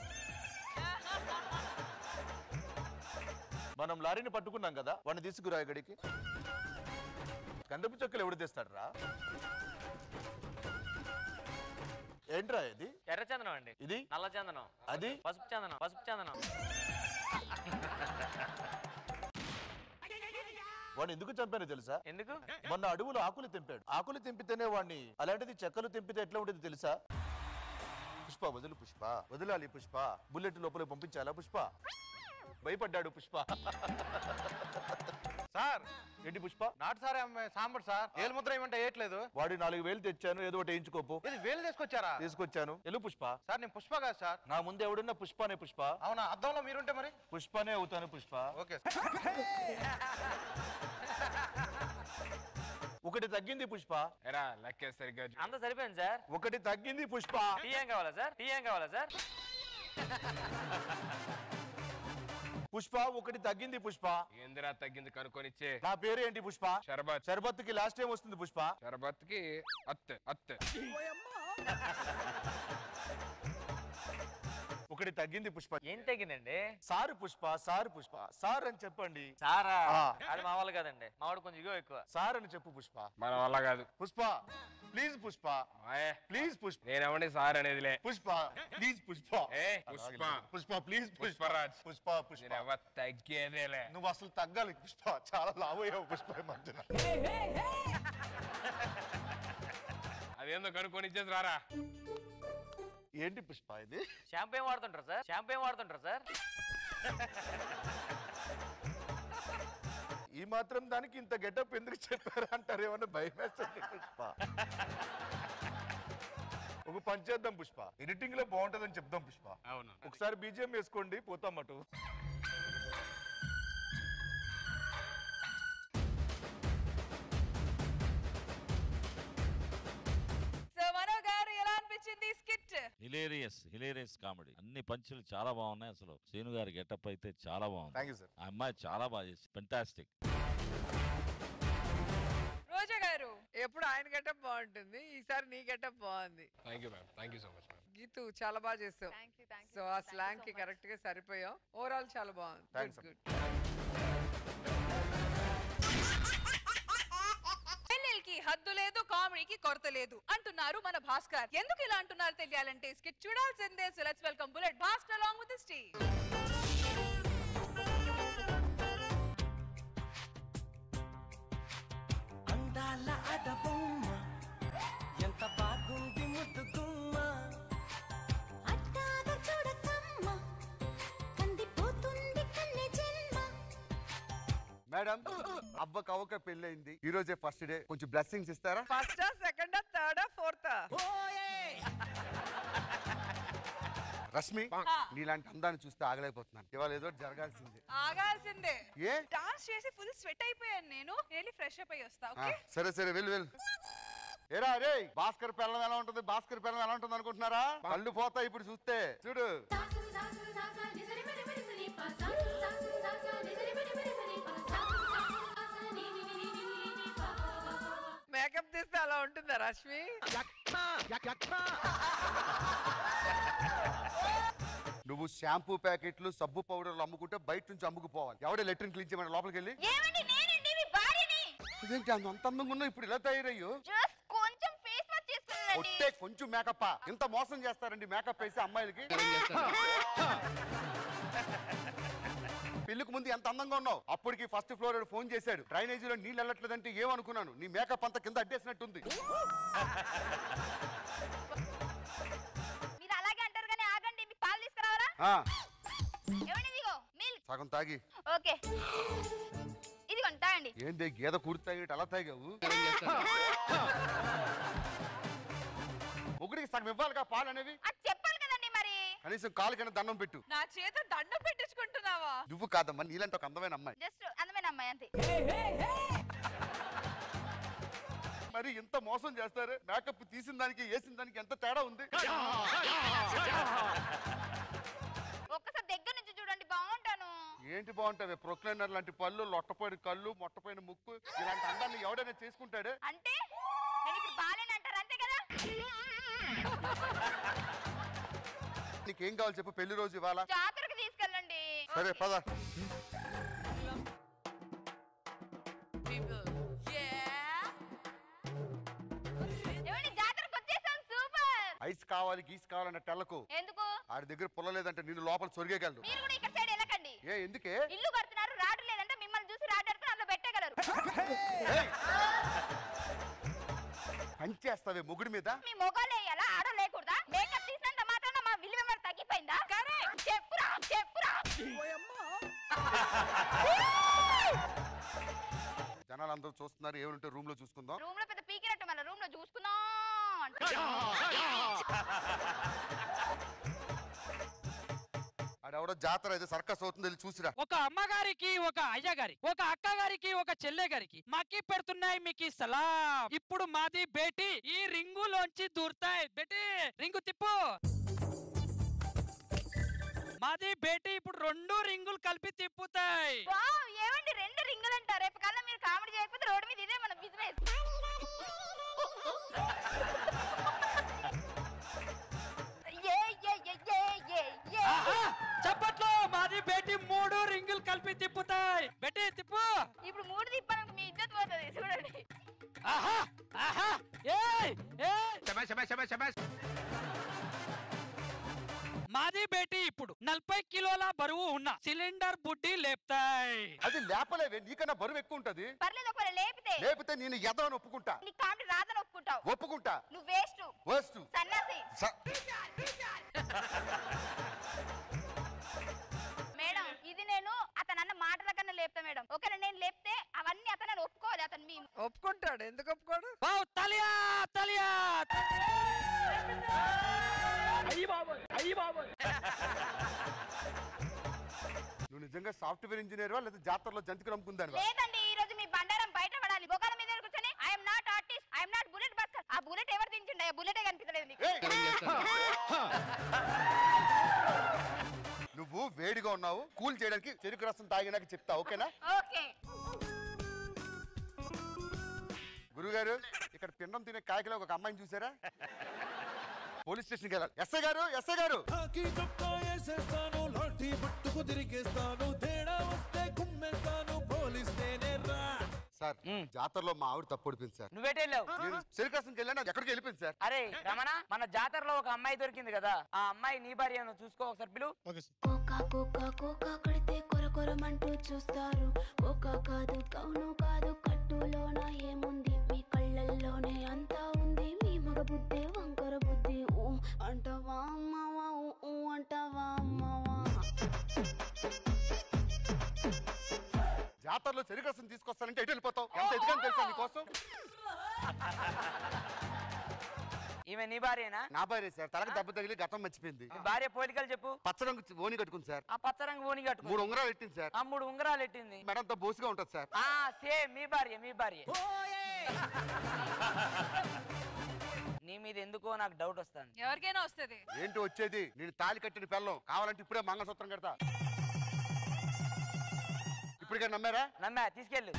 Speaker 3: మనం లారీని పట్టుకున్నాం కదా, వాడిని తీసుకురా ఇక్కడికి. గంధపు చెక్కలు ఎవడు తెస్తాడు రా? ఏంట్రా ఇది?
Speaker 5: ఎర్ర చందనం అండి.
Speaker 3: ఇది
Speaker 5: నల్ల చందనం.
Speaker 3: అది
Speaker 5: పసుపు చందనం. పసుపు చందనం.
Speaker 3: వాడు ఎందుకు చంపానో తెలుసా?
Speaker 5: ఎందుకు?
Speaker 3: మొన్న అడవులు ఆకులు తెంపాడు, ఆకులు తెంపితేనే వాడిని. అలాంటిది చెక్కలు తెంపితే ఎట్లా ఉండేది తెలుసా? పుష్ప వదులు పుష్ప, వదలాలి పుష్ప. బుల్లెట్ లోపల పంపించాలా పుష్ప? భయపడ్డాడు పుష్ప.
Speaker 13: సార్
Speaker 3: ఏంటి పుష్ప?
Speaker 13: నాటు సార్ సాంబడు సార్, ఏలు ముద్ర ఏమంటే వేయట్లేదు.
Speaker 3: వాడి నాలుగు వేలు తెచ్చాను, ఏదో ఒకటి వేయించుకోపు.
Speaker 13: ఇది వేలు తీసుకొచ్చారా?
Speaker 3: తీసుకొచ్చాను. ఎల్లు పుష్ప.
Speaker 13: సార్ నేను పుష్ప కాదు సార్.
Speaker 3: నా ముందు ఎవడున్నా పుష్పనే పుష్ప.
Speaker 13: అవునా? అద్దంలో మీరుంటే మరి
Speaker 3: పుష్పనే అవుతాను పుష్ప.
Speaker 13: ఓకే.
Speaker 3: ఒకటి తగ్గింది పుష్ప.
Speaker 11: ఎరా లెక్కే సరిగ్గా
Speaker 5: అంత సరిపోయింది సార్.
Speaker 3: ఒకటి తగ్గింది పుష్ప.
Speaker 5: టీ ఏం కావాలా సార్? టీ ఏం కావాలా సార్?
Speaker 3: పుష్ప ఒకటి తగ్గింది పుష్ప.
Speaker 11: ఏందిరా తగ్గింది కనుక్కొనిచ్చే.
Speaker 3: నా పేరు ఏంటి పుష్ప?
Speaker 11: షర్బత్.
Speaker 3: షర్బత్ కి లాస్ట్ టైం వస్తుంది పుష్ప.
Speaker 11: షర్బత్ కి అత్త అత్త.
Speaker 3: ఒకటి తగ్గింది పుష్ప.
Speaker 5: ఏం తగ్గిందండి?
Speaker 3: Sir Pushpa, sir Pushpa, sir అని చెప్పండి.
Speaker 5: సారా? అది మా వాళ్ళు కాదండి, మా వాడు కొంచెం ఇగో ఎక్కువ.
Speaker 3: సార్ అని చెప్పు పుష్ప.
Speaker 11: మన వల్ల కాదు.
Speaker 3: Pushpa please Pushpa, please Pushpa.
Speaker 11: నేనెవడి సార్ అనేదిలే.
Speaker 3: పుష్ప ప్లీజ్ పుష్ప.
Speaker 11: ఏ పుష్ప
Speaker 3: పుష్ప ప్లీజ్
Speaker 11: పుష్పరాజ్.
Speaker 3: పుష్ప పుష్ప.
Speaker 11: నేనెవ తగ్గేదేలే.
Speaker 3: నువ్వు అసలు తగ్గాలి పుష్ప, చాలా లావయ్యావు పుష్ప ఈ మధ్యన.
Speaker 11: అదేందో కనుక్కొనిచ్చేసి రారా.
Speaker 3: ఏంటి పుష్ప ఇది?
Speaker 5: షాంపూ ఏం వాడుతుంటారు సార్? షాంపూ ఏం వాడుతుంటారు సార్?
Speaker 3: ఈ మాత్రం దానికి ఇంత గెటప్ ఎందుకు చెప్పారు అంటారు, ఏమన్నా భయం వేస్తుంది పుష్ప. ఒక పని చేద్దాం పుష్ప, ఎడిటింగ్ లో బాగుంటదని చెప్దాం పుష్ప.
Speaker 12: అవును,
Speaker 3: ఒకసారి బీజిఎం వేసుకోండి, పోతాం అటు.
Speaker 10: హిలేరియస్ హిలేరియస్ కామెడీ, అన్ని పంచులు చాలా బాగున్నాయి. అసలు శ్రీను గారి గెటప్ అయితే చాలా బాగుంది.
Speaker 3: Thank you sir.
Speaker 10: ఆ అమ్మాయి చాలా బాగా చేసి ఫెంటాస్టిక్.
Speaker 7: రోజా గారు ఎప్పుడు ఆయన గెటప్ బాగుంటుంది, ఈసారి నీ గెటప్ బాగుంది.
Speaker 11: Thank you ma'am, thank you so much ma'am.
Speaker 7: Geethu చాలా బాగా చేస్తావు. సో ఆ స్లాంగ్ కి కరెక్ట్ గా సరిపోయావు. ఓవరాల్ చాలా బాగుంది. Good good.
Speaker 1: పెళ్ళిళ్ళకి హద్దు లేదు, కామెడీకి కొరత లేదు అంటున్నారు మన భాస్కర్. ఎందుకు ఇలా అంటున్నారు తెలియాలంటే స్కిట్ చూడాల్సిందే. So let's welcome Bullet Bhaskar along with the stage.
Speaker 14: అందాల అడబొమ్మ ఎంత బాగుంది ముద్దుగుమ్మ, అట్టాగా చూడకమ్మ కందిపోతుంది కన్నె జన్మ.
Speaker 15: మేడం అవ్వకు అవ్వక పెళ్ళైంది, ఈ రోజే ఫస్ట్ డే, కొంచెం బ్లెస్సింగ్స్ ఇస్తారా?
Speaker 7: ఫస్టా సెకండా థర్డా ఫోర్తా?
Speaker 15: రష్మి, నీలాంటి అందాన్ని చూస్తే ఆగలేకపోతున్నాను. ఇవాళ ఏదో జరగాల్సిందే.
Speaker 1: ఆగాల్సిందే.
Speaker 15: ఏ
Speaker 1: డాన్స్ చేసి ఫుల్ స్వెట్ అయిపోయాను నేను. వెళ్ళి ఫ్రెష్ అప్ అయ్యి వస్తా. ఓకే
Speaker 15: సరే సరే వెళ్ళు వెళ్ళు. ఏరా రే, భాస్కర్ పిల్లం ఎలా ఉంటుంది, భాస్కర్ పిల్లం ఎలా ఉంటుంది అనుకుంటున్నారా? కళ్ళు పోతాయి ఇప్పుడు చూస్తే. చూడు
Speaker 7: మేకప్ తీస్తే అలా ఉంటుందా రష్మి?
Speaker 15: నువ్వు షాంపూ ప్యాకెట్లు సబ్బు పౌడర్లు అమ్ముకుంటే బయట నుంచి అమ్ముకుపోవాలి. ఎవడే లెట్రిన్ క్లీన్ చేయమని లోపలికి వెళ్ళి. ఇదేంటి అంత అందంగా ఉన్నావు, ఇప్పుడు ఇలా తయారయ్యో?
Speaker 4: కొంచెం ఫేస్ వాష్ చేసుకున్నానండి.
Speaker 15: ఒట్టే కొంచెం మేకప్. ఇంత మోసం చేస్తారండి మేకప్ వేసి అమ్మాయిలకి. పెళ్లికి ముందు ఎంత అందంగా ఉన్నావు, అప్పటికి ఫస్ట్ ఫ్లోర్ ఫోన్ చేశాడు, డ్రైనేజీలో నీళ్ళు వెళ్ళట్లేదంటే ఏమనుకున్నాను, నీ మేకప్ అంతా కింద అడ్డేసినట్టుంది.
Speaker 4: మీరు అలాగే అంటారు కానీ ఆగండి, మీకు పాలు తీసుకురావాలా? ఏమండి ఇదిగో మిల్క్.
Speaker 15: సగం తాగి.
Speaker 4: ఓకే ఇదిగోండి తాగండి.
Speaker 15: ఏంది గేదె కూడి తాగి అలా తాగావు? ఒకటికి సగం ఇవ్వాలిగా పాలు అనేవి.
Speaker 4: చెప్పాలి కదండి మరి.
Speaker 15: కనీసం కాలు కింద దండం పెట్టు.
Speaker 1: నా చేత దండం పెట్టించుకుంటున్నావా?
Speaker 15: నువ్వు కాదమ్మా, నీలాంటి ఒక అందమైన అమ్మాయి.
Speaker 4: జస్ట్ అందమైన అమ్మాయి అంతే.
Speaker 15: మరి ఇంత మోసం చేస్తారు? మేకప్ తీసిన దానికి వేసిన దానికి ఎంత తేడా ఉంది.
Speaker 4: ఒక్కసారి దగ్గర నుంచి చూడండి, బాగుంటాను.
Speaker 15: ఏంటి బాగుంటావే? ప్రొక్లైనర్ లాంటి పళ్ళు, లొట్టపోయిన కళ్ళు, మొట్టపోయిన ముక్కు, ఇలాంటి అందాన్ని ఎవడైనా చేసుకుంటాడే?
Speaker 4: అంటే నేను ఇప్పుడు బాలేని అంటారు అంతే కదా.
Speaker 15: నీకేం కావాలి చెప్పు, పెళ్లి రోజు ఇవాళ.
Speaker 4: జాతరకు తీసుకెళ్ళండి.
Speaker 15: సరే పద. ఐస్ కావాలి గీస్ కావాలన్న టెల్లకు.
Speaker 4: ఎందుకు?
Speaker 15: ఆడి దగ్గర పుల్ల లేదంటే నిన్ను లోపల సొరిగేయగలరు.
Speaker 4: మీరు కూడా ఇక్కడ సైడ్ వెళ్ళకండి.
Speaker 15: ఏ ఎందుకే?
Speaker 4: ఇల్లు కడుతున్నారు, రాడు లేదంటే మిమ్మల్ని చూసి రాడడుకుని అందులో పెట్టగలరు.
Speaker 15: పంచేస్తావే మొగుడి మీద.
Speaker 4: మీ మొగాలు వేయాలా, ఆడ లేకూడదా? మేకప్ తీసినంత మాత్రాన మా విలువ ఏమైనా తగ్గిపోయిందా? చెప్పురా చెప్పురా.
Speaker 15: జనాలు అందరూ చూస్తున్నారు, ఏమంటే రూమ్ లో చూసుకుందాం.
Speaker 4: రూమ్ లో పెద్ద పీకినట్టు మళ్ళీ రూమ్ లో చూసుకుందాం.
Speaker 15: ఆడ ఎవడో జాతర అయితే సర్కస్ అవుతుంది వెళ్ళి చూసిరా.
Speaker 16: ఒక అమ్మగారికి ఒక అయ్యగారి ఒక అక్క గారికి ఒక చెల్లె గారికి మక్కి పెడుతున్నాయి మీకు సలాం. ఇప్పుడు మాది బేటీ ఈ రింగులోంచి దూరుతాయి. బేటీ రింగు తిప్పు. మాది బేటీ ఇప్పుడు రెండు రింగులు కలిపి తిప్పుతాయి.
Speaker 4: ఏమండి రెండు రింగులు అంటారు? రేపు కల్లా మీరు కామెడీ చేయకపోతే రోడ్డు మీద ఇదే మన బిజినెస్.
Speaker 16: చప్పట్లో. మాది బేటీ మూడు రింగులు కలిపి తిప్పుతాయి. బేటీ తిప్పు.
Speaker 4: ఇప్పుడు మూడు తిప్పానికి మీ ఇజ్జత్ పోతుంది చూడండి.
Speaker 16: ఆహా ఆహా ఏయ్ ఏయ్
Speaker 11: శబాష్ శబాష్ శబాష్ శబాష్.
Speaker 16: మాది బేటీ ఇప్పుడు నలభై కిలోల బరువు ఉన్న సిలిండర్ బుడ్డి లేపుతాయి.
Speaker 15: అది లేపలేవే, నీకన్నా బరువు ఎక్కువ ఉంటది.
Speaker 4: పర్లేదు ఒకవేళ లేపితే
Speaker 15: లేపితే నేను ఎదవని ఒప్పుకుంటా.
Speaker 4: నీ కామెడీ రాదని ఒప్పుకుంటావు.
Speaker 15: ఒప్పుకుంటా.
Speaker 4: నువ్వు వేస్ట్
Speaker 15: వేస్ట్
Speaker 4: సన్నాసి. మేడం ఇది నేను అతను అన్న మాటల కన్నా లేపుతా మేడం. ఒకవేళ నేను లేపితే అవన్నీ అతను ఒప్పుకోవాలి. అతను మీ
Speaker 7: ఒప్పుకుంటాడు. ఎందుకు ఒప్పుకోడు?
Speaker 16: తలియా తలియా
Speaker 11: అయ్యి బాబోయ్ అయ్యి బాబోయ్.
Speaker 15: నువ్వు నిజంగా సాఫ్ట్వేర్ ఇంజనీర్ లేదా జాతరలో జంతికలు అమ్ముకుందాను?
Speaker 4: లేదండి, ఈ రోజు మీ బండారం బయట పడాలి. బొకాల మీద కూర్చొని I'm not artist I'm not Bullet Bhaskar. ఆ బుల్లెట్ ఎవరు దించుండే? ఆ బుల్లెటే కనిపించలేదు నీకు.
Speaker 15: నువ్వు వేడిగా ఉన్నావు, కూల్ చేయడానికి చెరుకు రసం తాగినాక చెప్తా, ఓకేనా?
Speaker 4: ఓకే.
Speaker 15: గురుగారు ఇక్కడ పిండం తినే కాయకలో ఒక అమ్మాయిని చూసారా? పోలీస్ స్టేషన్కి వెళ్ళాలి. ఎస్ఐ గారు ఎస్ఐ గారు సార్ జాతరలో మా ఆవిడ తప్పు పడిపోయింది సార్.
Speaker 5: నువ్వేటే వెళ్ళావు?
Speaker 15: నేను శ్రీకాశంకి వెళ్ళాను, ఎక్కడికి వెళ్ళిపోయింది సార్.
Speaker 5: అరే రమణ, మన జాతరలో ఒక అమ్మాయి దొరికింది కదా, ఆ అమ్మాయి నీ భార్య నువ్వు చూసుకో ఒకసారి పిలు.
Speaker 14: కోకా కోకా కోకా కడితే కొర కొరమంటూ చూస్తారు. కోకా కాదు కౌను కాదు కట్టులోన ఏముంది? మీ కళ్ళల్లోనే అంతా ఉంది. మీ మగ బుద్ధి వంకర బుద్ధి. ఊ అంటవా అమ్మవా, ఊ అంటవా అమ్మవా.
Speaker 15: జాతరలో చెరుకు రసం తీసుకొస్తానంటే ఎటు వెళ్ళిపోతావు? ఎంత ఎదుగని తెలుసా నీకోసం?
Speaker 5: ఈమె నీ భార్యనా?
Speaker 15: నా భార్య సార్. తలకు దెబ్బ తగిలి గతం మర్చిపోయింది.
Speaker 5: భార్య పోలికలు చెప్పు.
Speaker 15: పచ్చరంగు ఓని కట్టుకుంది సార్.
Speaker 5: ఆ పచ్చరంగు ఓని కట్టుకు.
Speaker 15: మూడు ఉంగరాలు పెట్టింది సార్.
Speaker 5: ఆ మూడు ఉంగరాలు పెట్టింది.
Speaker 15: మెడంతో బోసుగా ఉంటది సార్.
Speaker 5: ఆ సేమ్ మీ భార్య మీ భార్య. నీ మీద ఎందుకో నాకు డౌట్ వస్తుంది.
Speaker 1: ఎవరికైనా వస్తుంది.
Speaker 15: ఏంటి వచ్చేది? నేను తాళి కట్టిన పిల్లం, కావాలంటే ఇప్పుడే మంగళసూత్రం కడతా. ఇప్పటికే నమ్మారా?
Speaker 5: నమ్మా, తీసుకెళ్ళు.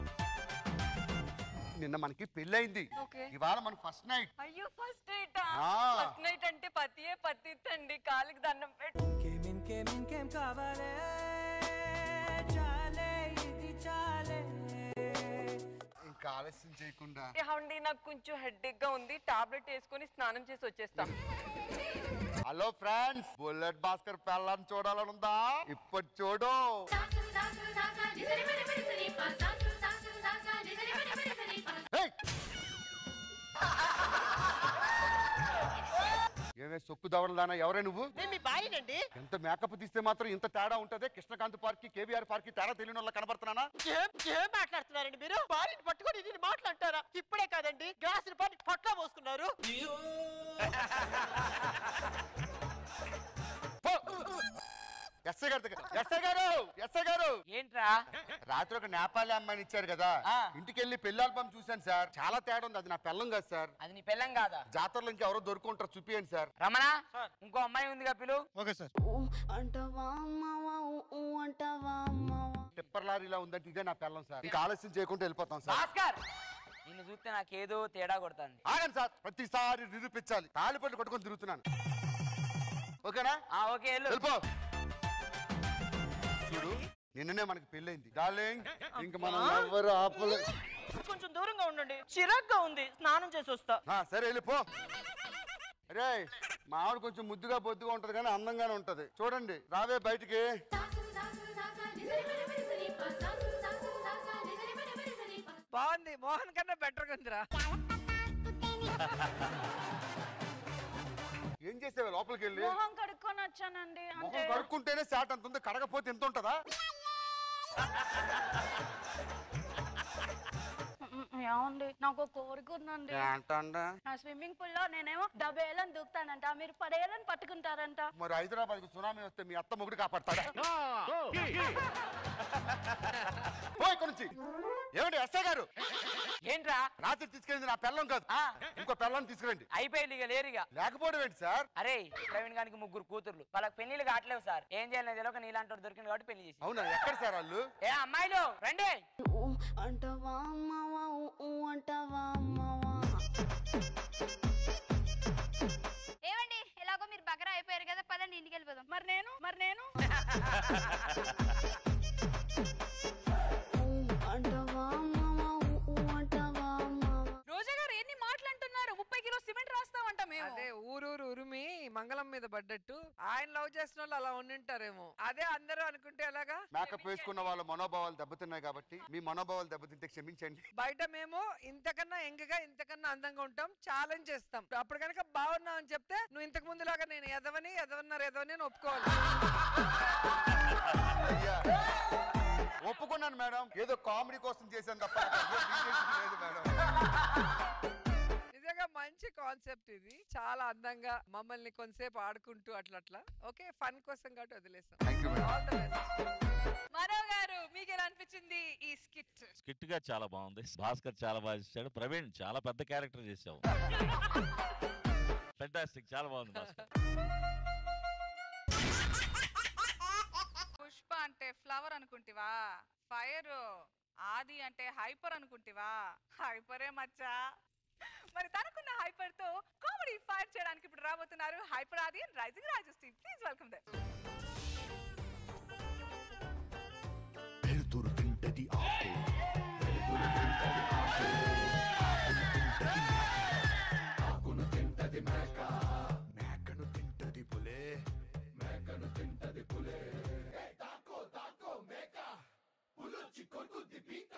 Speaker 15: నిన్న మనకి పెళ్ళైంది, ఇవాళ మన ఫస్ట్ నైట్.
Speaker 1: అయ్యో ఫస్ట్ నైట్.
Speaker 15: ఆ.
Speaker 1: ఫస్ట్ నైట్ అంటే పతియే పతితండి, కాలికి దండం పెట్టు.
Speaker 14: ఇంకేం ఇంకేం ఇంకేం కావాలే, చాలే ఇది చాలే.
Speaker 15: ఇంకా ఆలస్యం చేయకుండా
Speaker 1: ఏమండి నాకు కొంచెం హెడ్ఏక్ గా ఉంది, టాబ్లెట్ వేసుకొని స్నానం చేసి వచ్చేస్తా.
Speaker 15: హలో ఫ్రెండ్స్, బుల్లెట్ భాస్కర్ పెళ్ళాన్ని చూడాలని ఉందా? ఇప్పుడు చూడు. ఏమే సొక్కు దవడదానా, ఎవరే నువ్వు?
Speaker 17: మీ భార్యనండి.
Speaker 15: ఎంత మేకప్ తీస్తే మాత్రం ఇంత తేడా ఉంటది? కృష్ణకాంత్ పార్క్ కి కేబీఆర్ పార్క్ కి తేడా తెలియని వాళ్ళ కనబడుతున్నానా?
Speaker 17: ఏం ఏం మాట్లాడుతున్నారండి మీరు? భార్యని పట్టుకొని ఇది మాట్లాడతారా? ఇప్పుడే కాదండి గ్లాసులు పని పొట్ల పోసుకున్నారు.
Speaker 15: ఎస్ఐ గారు ఎస్ఐ గారు ఎస్ఐ గారు
Speaker 5: ఏంట్రా?
Speaker 15: రాత్రి ఒక నేపాలి అమ్మాయిని ఇచ్చారు కదా, ఇంటికి వెళ్ళి పెళ్లి ఆల్బమ్ చూశాను సార్. చాలా తేడా ఉంది. అది నా పెళ్ళం కాదు సార్.
Speaker 5: అది నీ పెళ్ళం కాదా?
Speaker 15: జాతరలో ఇంకెవరో దొరుకుంటారు, చూపియండి సార్.
Speaker 5: రమణ, ఇంకో అమ్మాయి ఉందిగా పిలు.
Speaker 15: Okay sir.
Speaker 14: అంటవా అమ్మవా, ఊ అంటవా అమ్మవా.
Speaker 15: టిప్పర్ లారీలా ఉందంటే ఇదే నా పెళ్ళం సార్. ఇంకా ఆలస్యం చేయకుండా వెళ్ళిపోతాం సార్.
Speaker 5: భాస్కర్, నిన్ను చూస్తే నాకేదో తేడా కొడుతుంది.
Speaker 15: ఆగండి సార్, ప్రతిసారి నిరూపించాలి. తాళిపట్లు కొట్టుకొని తిరుగుతున్నాను, ఓకేనా?
Speaker 5: ఓకే
Speaker 15: వెళ్ళిపో. చూడు, నిన్ననే మనకి పెళ్ళైంది డార్లింగ్, ఇంక మనం ఎవరు ఆపలే.
Speaker 17: కొంచెం దూరంగా ఉండండి, చిరాగ్గా ఉంది. స్నానం చేసి వస్తా.
Speaker 15: సరే వెళ్ళిపో. రే, మా ఆవిడ కొంచెం ముద్దుగా బొద్దుగా ఉంటది కానీ అందంగానే ఉంటది. చూడండి, రావే బయటికి.
Speaker 7: బాగుంది, మోహన్ కన్నా బెటర్ ఉందిరా.
Speaker 15: ఏం చేసేవా లోపలికి వెళ్ళి?
Speaker 4: మొహం కడుక్కొని వచ్చానండి.
Speaker 15: మొహం కడుక్కుంటేనే శాట్ అంత ఉంది, కడగపోతే ఎంత ఉంటదా?
Speaker 18: ఏమండి నాకు ఒక కోరిక ఉందండి.
Speaker 15: ఏంటండి?
Speaker 18: నా స్విమ్మింగ్ పూల్ లో నేనేమో డబ్బేళ్ళని దూకుతానంట, మీరు పడేళ్ళని పట్టుకుంటారంట.
Speaker 15: మరి హైదరాబాద్ కు సునామీ వస్తే మీ అత్త మొగుడు కాపాడతాడా? పో ఇక్కడి నుంచి. ఏమండి ఎస్ఐ గారు?
Speaker 17: ఏంట్రా?
Speaker 15: రాత్రి తీసుకెళ్ళింది నా పిల్లం కాదు, ఇంకో పిల్లని తీసుకురండి.
Speaker 17: అయిపోయింది ఇక లేరుగా.
Speaker 15: లేకపోవడం ఏంటి సార్?
Speaker 17: అరే ప్రవీణ్ గారికి ముగ్గురు కూతుర్లు, వాళ్ళకి పెళ్లిళ్ళు కావట్లేవు సార్. ఏం చేయలేదు తెలియక నీలాంటి వాడు దొరికింది కాబట్టి పెళ్లి చేసి.
Speaker 15: అవునా? ఎక్కడ సార్ వాళ్ళు?
Speaker 17: ఏ అమ్మాయిలు రండి.
Speaker 14: అంటవా అమ్మవా అంటవా అమ్మవా.
Speaker 4: ఏమండి ఎలాగో మీరు బకరా అయిపోయారు కదా, పదండి ఇంటికి వెళ్ళిపోదాం.
Speaker 18: మరి నేను మరి నేను
Speaker 14: అంటవా అమ్మవా అంటవా అమ్మవా.
Speaker 1: రోజా గారు ఎన్ని మాట్లాడుతున్నారు? ముప్పై కిలో సిమెంట్ రాస్తామంట మేము.
Speaker 7: అదే ఊరూరు ఉరిమి మంగళం మీద పడ్డట్టు ఆయన లవ్ చేసిన వాళ్ళు అలా ఉండింటారేమో. అదే అందరూ అనుకుంటే ఎలాగా?
Speaker 15: మేకప్ వేసుకున్న వాళ్ళ మనోభావాలు దెబ్బతిన్నాయి కాబట్టి మీ మనోభావాలు దెబ్బతింటే క్షమించండి.
Speaker 7: బయట మేము ఇంతకన్నా ఎంగగా ఇంతకన్నా అందంగా ఉంటాం, ఛాలెంజ్ చేస్తాం. అప్పుడు కనుక బాగున్నావు అని చెప్తే నువ్వు ఇంతకు ముందు లాగా నేను ఎదవని ఎదవన్నారు ఎదవని అని ఒప్పుకోవాలి.
Speaker 15: అయ్యా ఒప్పుకున్నాను మేడం, ఏదో కామెడీ కోసం చేశాను తప్ప లేదు మేడం.
Speaker 7: నిజంగా మంచి కాన్సెప్ట్ ఇది, చాలా అందంగా మమ్మల్ని కొంతసేపు ఆడుకుంటూ అట్లా అట్లా. ఓకే ఫన్ కోసం కాబట్టి వదిలేస్తాం. All the best.
Speaker 1: మనో గారు మీకు ఎలా అనిపించింది ఈ స్కిట్?
Speaker 10: స్కిట్ గా చాలా బాగుంది. భాస్కర్ చాలా బాగా చేశాడు. ప్రవీణ్ చాలా పెద్ద క్యారెక్టర్ చేసావు. ఫెంటాస్టిక్, చాలా బాగుంది భాస్కర్.
Speaker 1: పుష్ప అంటే ఫ్లవర్ అనుకుంటివా? ఫైర్. ఆది అంటే హైపర్ అనుకుంటివా? హైపరే మచ్చా. మరి తనకున్న హైపర్ తో కామెడీ ఫైర్ చేయడానికి ఇప్పుడు రాబోతున్నారు Hyper Aadi and Rising Raju team. Please welcome them.
Speaker 19: వెలుతురు తింటది ఆకు, వెలుతురు తింటది ఆకు, ఆకును తింటది మేక, మేకను తింటది పులే, మేకను తింటది పులే. తాకో తాకో మేక, పులొచ్చి కొరుకుద్ది పీక.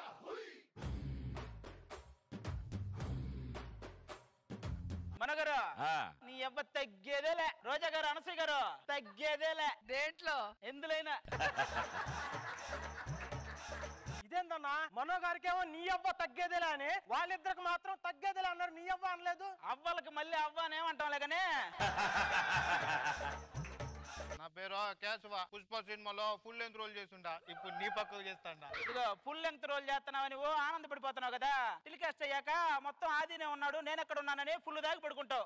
Speaker 17: మనగారు నీ అబ్బ తగ్గేదేలే. రోజా గారు అనసూయ గారు తగ్గేదేలే.
Speaker 7: దేంట్లో
Speaker 17: ఎందులైనా
Speaker 20: ఇదేందన్నా మనో గారికేమో నీ అవ్వ తగ్గేదేలే అని, వాళ్ళిద్దరికి మాత్రం తగ్గేదేలే అన్నారు, నీ అవ్వ అనలేదు.
Speaker 17: అవ్వలకి మళ్ళీ అవ్వ అని ఏమంటాంలే కానీ.
Speaker 13: నా పేరు కేశవ. పుష్ప సినిమాలో ఫుల్ లెంత్ రోల్ చేస్తుంటా, ఇప్పుడు నీ పక్కకు చేస్తాడా.
Speaker 17: ఇదిగో ఫుల్ లెంగ్త్ రోల్ చేస్తున్నావు నువ్వు ఆనందపడిపోతున్నావు కదా. టెలికాస్ట్ అయ్యాక మొత్తం ఆదినే ఉన్నాడు, నేను ఎక్కడ ఉన్నానని ఫుల్ దాగి పడుకుంటావు.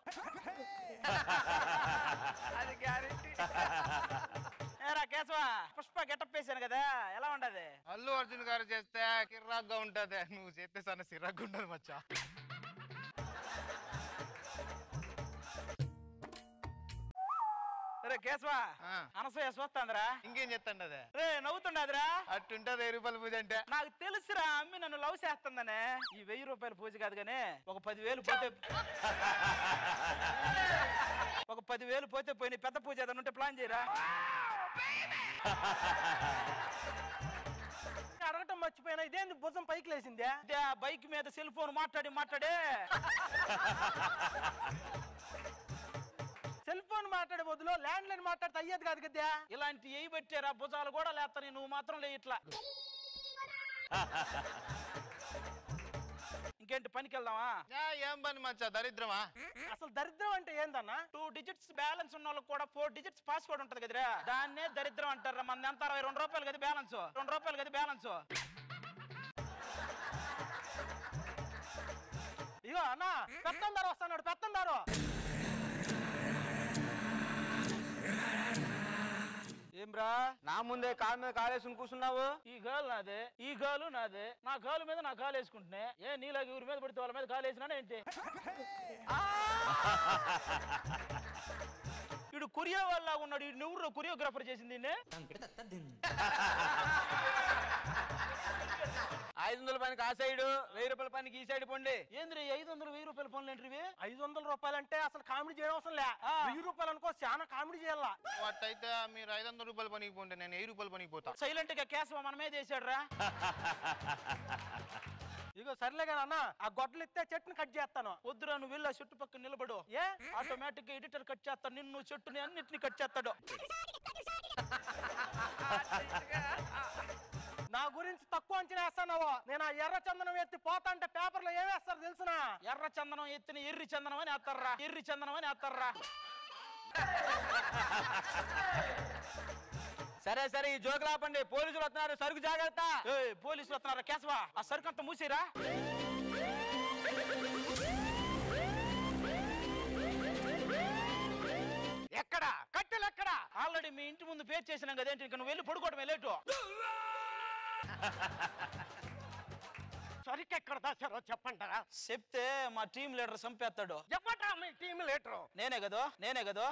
Speaker 7: అది గ్యారెంటీ.
Speaker 17: ఏరా కేశవ, పుష్ప గెటప్ వేసాను కదా, ఎలా ఉండదు?
Speaker 13: అల్లు అర్జున్ గారు చేస్తే కిర్రాగ్గా ఉంటది, నువ్వు చేస్తే సన్న సిరాగ్గా ఉండదు మచ్చా.
Speaker 17: రే కేశవ, అనసూయ చూస్తాందిరా.
Speaker 13: ఇంకేం చెప్తాండి అదే
Speaker 17: రే నవ్వుతుండదురా.
Speaker 13: అట్టుంటది వెయ్యి రూపాయల పూజ అంటే.
Speaker 17: నాకు తెలుసురా అమ్మి నన్ను లవ్ చేస్తుందనే. ఈ వెయ్యి రూపాయల పూజ కాదు కానీ ఒక పదివేలు పోతే ఒక పదివేలు పోతే పోయిన పెద్ద పూజ ఏదైనా ఉంటే ప్లాన్ చేయరా.
Speaker 20: అడగటం మర్చిపోయినా, ఇదేంది భుజం పైకి లేసిందే?
Speaker 17: బైక్ మీద సెల్ ఫోన్ మాట్లాడి మాట్లాడే
Speaker 20: సెల్ ఫోన్ మాట్లాడే బదులు ల్యాండ్ లైన్ మాట్లాడితే అయ్యేది కాదు కదా.
Speaker 17: ఇలాంటి ఏ పెట్టారా భుజాలు కూడా లేస్తాయి, నువ్వు మాత్రం లే ఇట్లా. ఇంకేంటి పనికి వెళ్దామా?
Speaker 13: ఏం పని మచ్చా, దరిద్రమా?
Speaker 20: అసలు దరిద్రం అంటే ఏందన్నా?
Speaker 17: టూ డిజిట్స్ బ్యాలెన్స్ ఉన్న వాళ్ళకి కూడా ఫోర్ డిజిట్స్ పాస్వర్డ్ ఉంటది కదరా, దాన్నే దరిద్రం అంటారా. మన ఎంత అరవై రెండు రూపాయలు కదా బ్యాలెన్స్, రెండు రూపాయలు కదా బ్యాలెన్స్.
Speaker 20: ఇగో అన్నా పెత్తందారు వస్తున్నాడు, పెత్తందారు.
Speaker 17: ఏమ్రా నా ముందే కాలు మీద కాలేసుకుని కూర్చున్నావు? ఈ గాలు నాదే, ఈ గాలు నాదే. నా కాలు మీద నా కాలు వేసుకుంటున్నా. ఏ నీలాగా ఊరి మీద పడితే వాళ్ళ మీద కాలు వేసినా ఏంటి? ఇడు కొరియా వాళ్ళ ఉన్నాడు. ఈ నువ్వు కొరియోగ్రాఫర్ చేసింది. ఐదు వందల పనికి ఆ సైడ్, వెయ్యి రూపాయల పనికి ఈ సైడ్ పండి. ఏంద్రీ ఐదు వందలు వెయ్యి రూపాయల పనులు ఏంటి?
Speaker 20: ఐదు వందల రూపాయలు అంటే అసలు కామెడీ చేయడం అవసరం లే. వెయ్యి రూపాయలు అనుకో చాలా కామెడీ చేయాలా.
Speaker 13: అట్టయితే మీరు ఐదు వందల రూపాయలు పనికి పోండి, నేను వెయ్యి రూపాయలు పనికి పోతా.
Speaker 17: సైలెంట్ గా కేశవ మన మీద వేసాడు రా.
Speaker 20: ఇగో సర్లే కానీ అన్న, ఆ గొడ్డలు ఇస్తే చెట్టుని కట్ చేస్తాను.
Speaker 17: వద్దురా, నువ్వు వెళ్ళి ఆ చెట్టు పక్కన నిలబడు. ఏ ఆటోమేటిక్ గా ఎడిటర్ కట్ చేస్తాడు, నిన్ను చెట్టుని అన్నిటిని కట్ చేస్తాడు.
Speaker 20: నా గురించి గురించి తక్కువ అంచనా వేస్తావు. నేను ఆ ఎర్ర చందనం ఎత్తి పోతా అంటే పేపర్ లో ఏం వేస్తారు తెలుసునా?
Speaker 17: ఎర్ర చందనం ఎత్తిన ఎర్రి చందనం అని వేస్తారా, ఎర్రి చందనం అని వేస్తారా. సరే సరే ఈ జోకులు ఆపండి. పోలీసులు వస్తున్నారు, సరుకు జాగ్రత్త. పోలీసులు వస్తున్నారా కేశవా? ఆ సరుకు అంతా మూసిరా. ఎక్కడ కట్టెలు ఎక్కడ? ఆల్రెడీ మీ ఇంటి ముందు పేరు చేసినాం కదేంటి, ఇంకా నువ్వు వెళ్ళి పడుకోవడం లేటు.
Speaker 20: సరిగ్గా ఎక్కడ దాచారో చెప్పంటారా?
Speaker 17: చెప్తే మా టీం లీడర్ చంపేస్తాడు.
Speaker 20: చెప్పంటా మీ టీం లీడరు?
Speaker 17: నేనే కదా నేనే కదా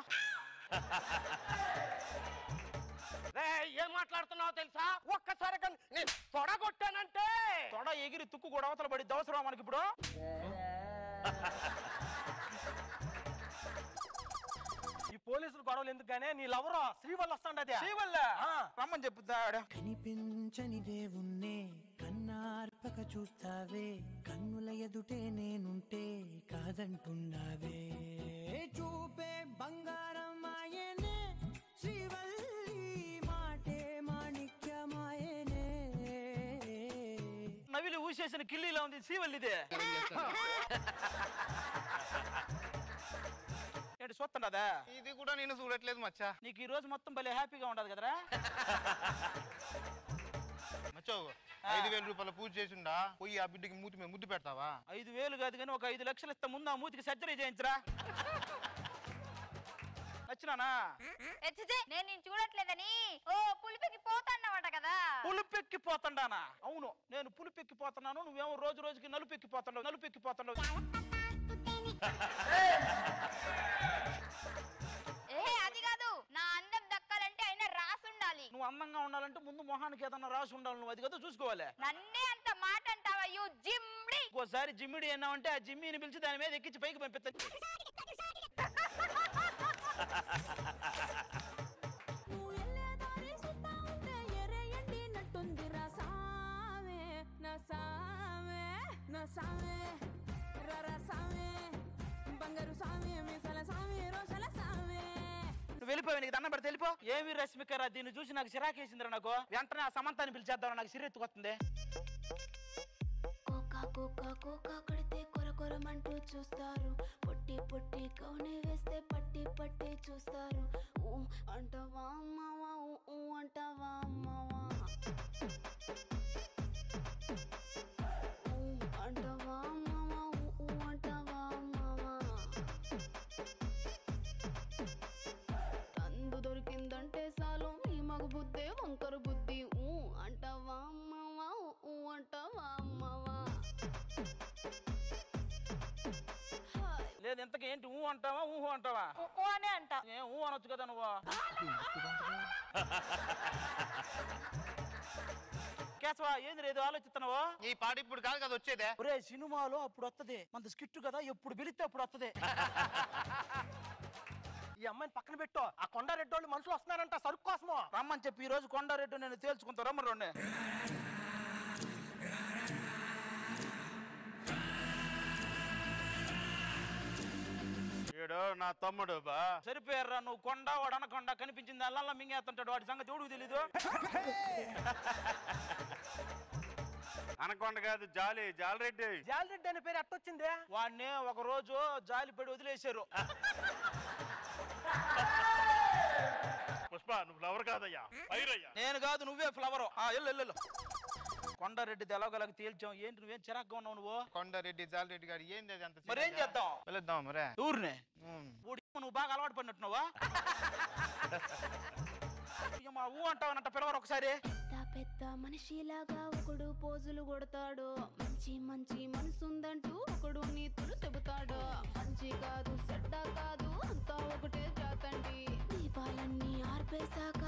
Speaker 20: ఏం మాట్లాడుతున్నావు తెలుసా? ఒక్కసారి నేను తొడగొట్టానంటే
Speaker 17: తొడ ఎగిరి తుక్కు కూడా అవతల పడి అవసరం మనకి ఇప్పుడు.
Speaker 20: ఈ పోలీసులు గొడవలు ఎందుకుగానే నీ లవరు శ్రీవల్ వస్తాండది.
Speaker 17: శ్రీవల్ల రమ్మని చెప్పుతాడు.
Speaker 21: కనిపించని దేవుణ్ణే కన్నార్పక చూస్తావే, కన్నుల ఎదుటే నేనుంటే కాదంటున్నావే. చూపే బంగారం ఆయనే శ్రీవల్లి, మాటే మాణిక్యమాయనే.
Speaker 17: నవిలి ఊసేసిన కిల్లీలా ఉంది శ్రీవల్లిదే. ఏంటి చూస్తుండదా?
Speaker 13: ఇది కూడా నేను చూడట్లేదు మచ్చా.
Speaker 17: నీకు ఈ రోజు మొత్తం భలే హ్యాపీగా ఉండదు కదరా?
Speaker 13: మచ్చో ఐదు వేల రూపాయల పూజ చేసిండా, పోయి ఆ బిడ్డకి మూతి మీద ముద్దు పెడతావా?
Speaker 17: ఐదు వేలు కాదు కానీ ఒక ఐదు లక్షలు ఇస్తా, ముందు ఆ మూతికి సర్జరీ చేయించరా. వచ్చినానా?
Speaker 4: నేను నేను చూడట్లేదని ఓ పులిపెక్కి పోతాన్నమాట కదా.
Speaker 17: పులిపెక్కి పోతాండానా? అవును, నేను పులిపెక్కి పోతున్నాను, నువ్వేమో రోజు రోజుకి నలుపెక్కి పోతాడు నలుపెక్కి పోతాడు.
Speaker 4: ఏ అది కాదు, నా అందం దక్కాలంటే అయినా రాసి ఉండాలి.
Speaker 17: నువ్వు అందంగా ఉండాలంటే ముందు మొహానికి ఏదన్నా రాసి ఉండాలి. నువ్వు అది కదా చూసుకోవాలి.
Speaker 4: నన్నే అంత మాట అంటావా? యు జిమ్డి.
Speaker 17: ఇంకోసారి జిమ్మిడి అన్నావంటే ఆ జిమ్మిని పిలిచి దాని మీద ఎక్కించి పైకి పంపిస్తా. నువ్వు వెళ్ళిపోయి నీకు దండం పెడితే వెళ్ళిపో. ఏమి రశ్మికరా, దీన్ని చూసి నాకు చిరాకేసిందిరా. నాకు వెంటనే ఆ సమంతాన్ని పిలిచేద్దాం, నాకు సిరెత్తుకొస్తుంది.
Speaker 14: కోకా కోకా కోకా కడితే కొర కొరమంటూ చూస్తారు, పొట్టి పొట్టి కౌని వేస్తే పట్టి పట్టి చూస్తారు. ఊ అంటావా అమ్మవా, ఊ అంటావా అమ్మవా, ఊ అంటావా అమ్మవా, ఊ అంటావా అమ్మవా. తందు దొరికిందంటే చాలు మీ మగ బుద్ధే వంకర బుద్ధి. ఊ అంటావా అమ్మవా, ఊ అంటావా అమ్మవా.
Speaker 17: లేదు ఇంతకు ఏంటి ఊ అంటావా ఊహు అంటావా?
Speaker 18: ఊ అనే అంట.
Speaker 17: ఏం ఊ అనొచ్చు కదా నువ్వు. కేశవా ఏంది ఏదో ఆలోచిస్తున్నావు?
Speaker 13: ఈ పాట ఇప్పుడు కాదు కదా వచ్చేదే.
Speaker 17: ఒరే సినిమాలో అప్పుడు వస్తుంది, మన స్కిట్ కదా, ఎప్పుడు పిలిస్తే అప్పుడు వస్తుంది.
Speaker 20: ఈ అమ్మాయిని పక్కన పెట్టు. ఆ కొండారెడ్డి వాళ్ళు మనుషులు వస్తున్నారంట సరుకు కోసము.
Speaker 17: రమ్మని చెప్పి ఈ రోజు కొండారెడ్డి నేను తేల్చుకుంటా. రమ్మ రెండు
Speaker 12: నా తమ్ముడు బా
Speaker 17: సరిపోయారా నువ్వు. కొండ వాడు అనకొండ కనిపించింది అల్లా మింగేస్తుంటాడు, వాడి సంగతి ఎవడికి తెలీదు.
Speaker 12: అనకొండ కాదు జాలి జాలరెడ్డి.
Speaker 20: జాలరెడ్డి అనే పేరు ఎట్టొచ్చింది?
Speaker 17: వాడిని ఒక రోజు జాలి పడి వదిలేశారు.
Speaker 12: పుష్ప నువ్వు ఫ్లవర్ కాదయ్యా, పైరయ్యా.
Speaker 17: నేను కాదు నువ్వే ఫ్లవర్. ఎల్లు కొండారెడ్డి ఎలాగోలాగా తేల్చాం. ఏంటి నువ్వేం చిరాగ్గా ఉన్నావు నువ్వు?
Speaker 13: కొండారెడ్డి జాలరెడ్డి గారు ఏంది అంత
Speaker 17: మరి ఏం చేద్దాం?
Speaker 13: వెళ్దాం మరే
Speaker 17: ఊరినే. నువ్వు బాగా అలవాటు పడినట్టున్నావా? ఊ అంటావనంట పిలవరు ఒకసారి.
Speaker 14: పెద్ద పెద్ద మనిషిలాగా ఒకడు పోజులు కొడతాడు, మంచి మంచి మనసుందంటూ ఒకడు నీతులు చెబుతాడు. మంచి కాదు చెడ్డ కాదు అంతా ఒకటే జాతండి. దీపాలన్నీ ఆర్పేశాక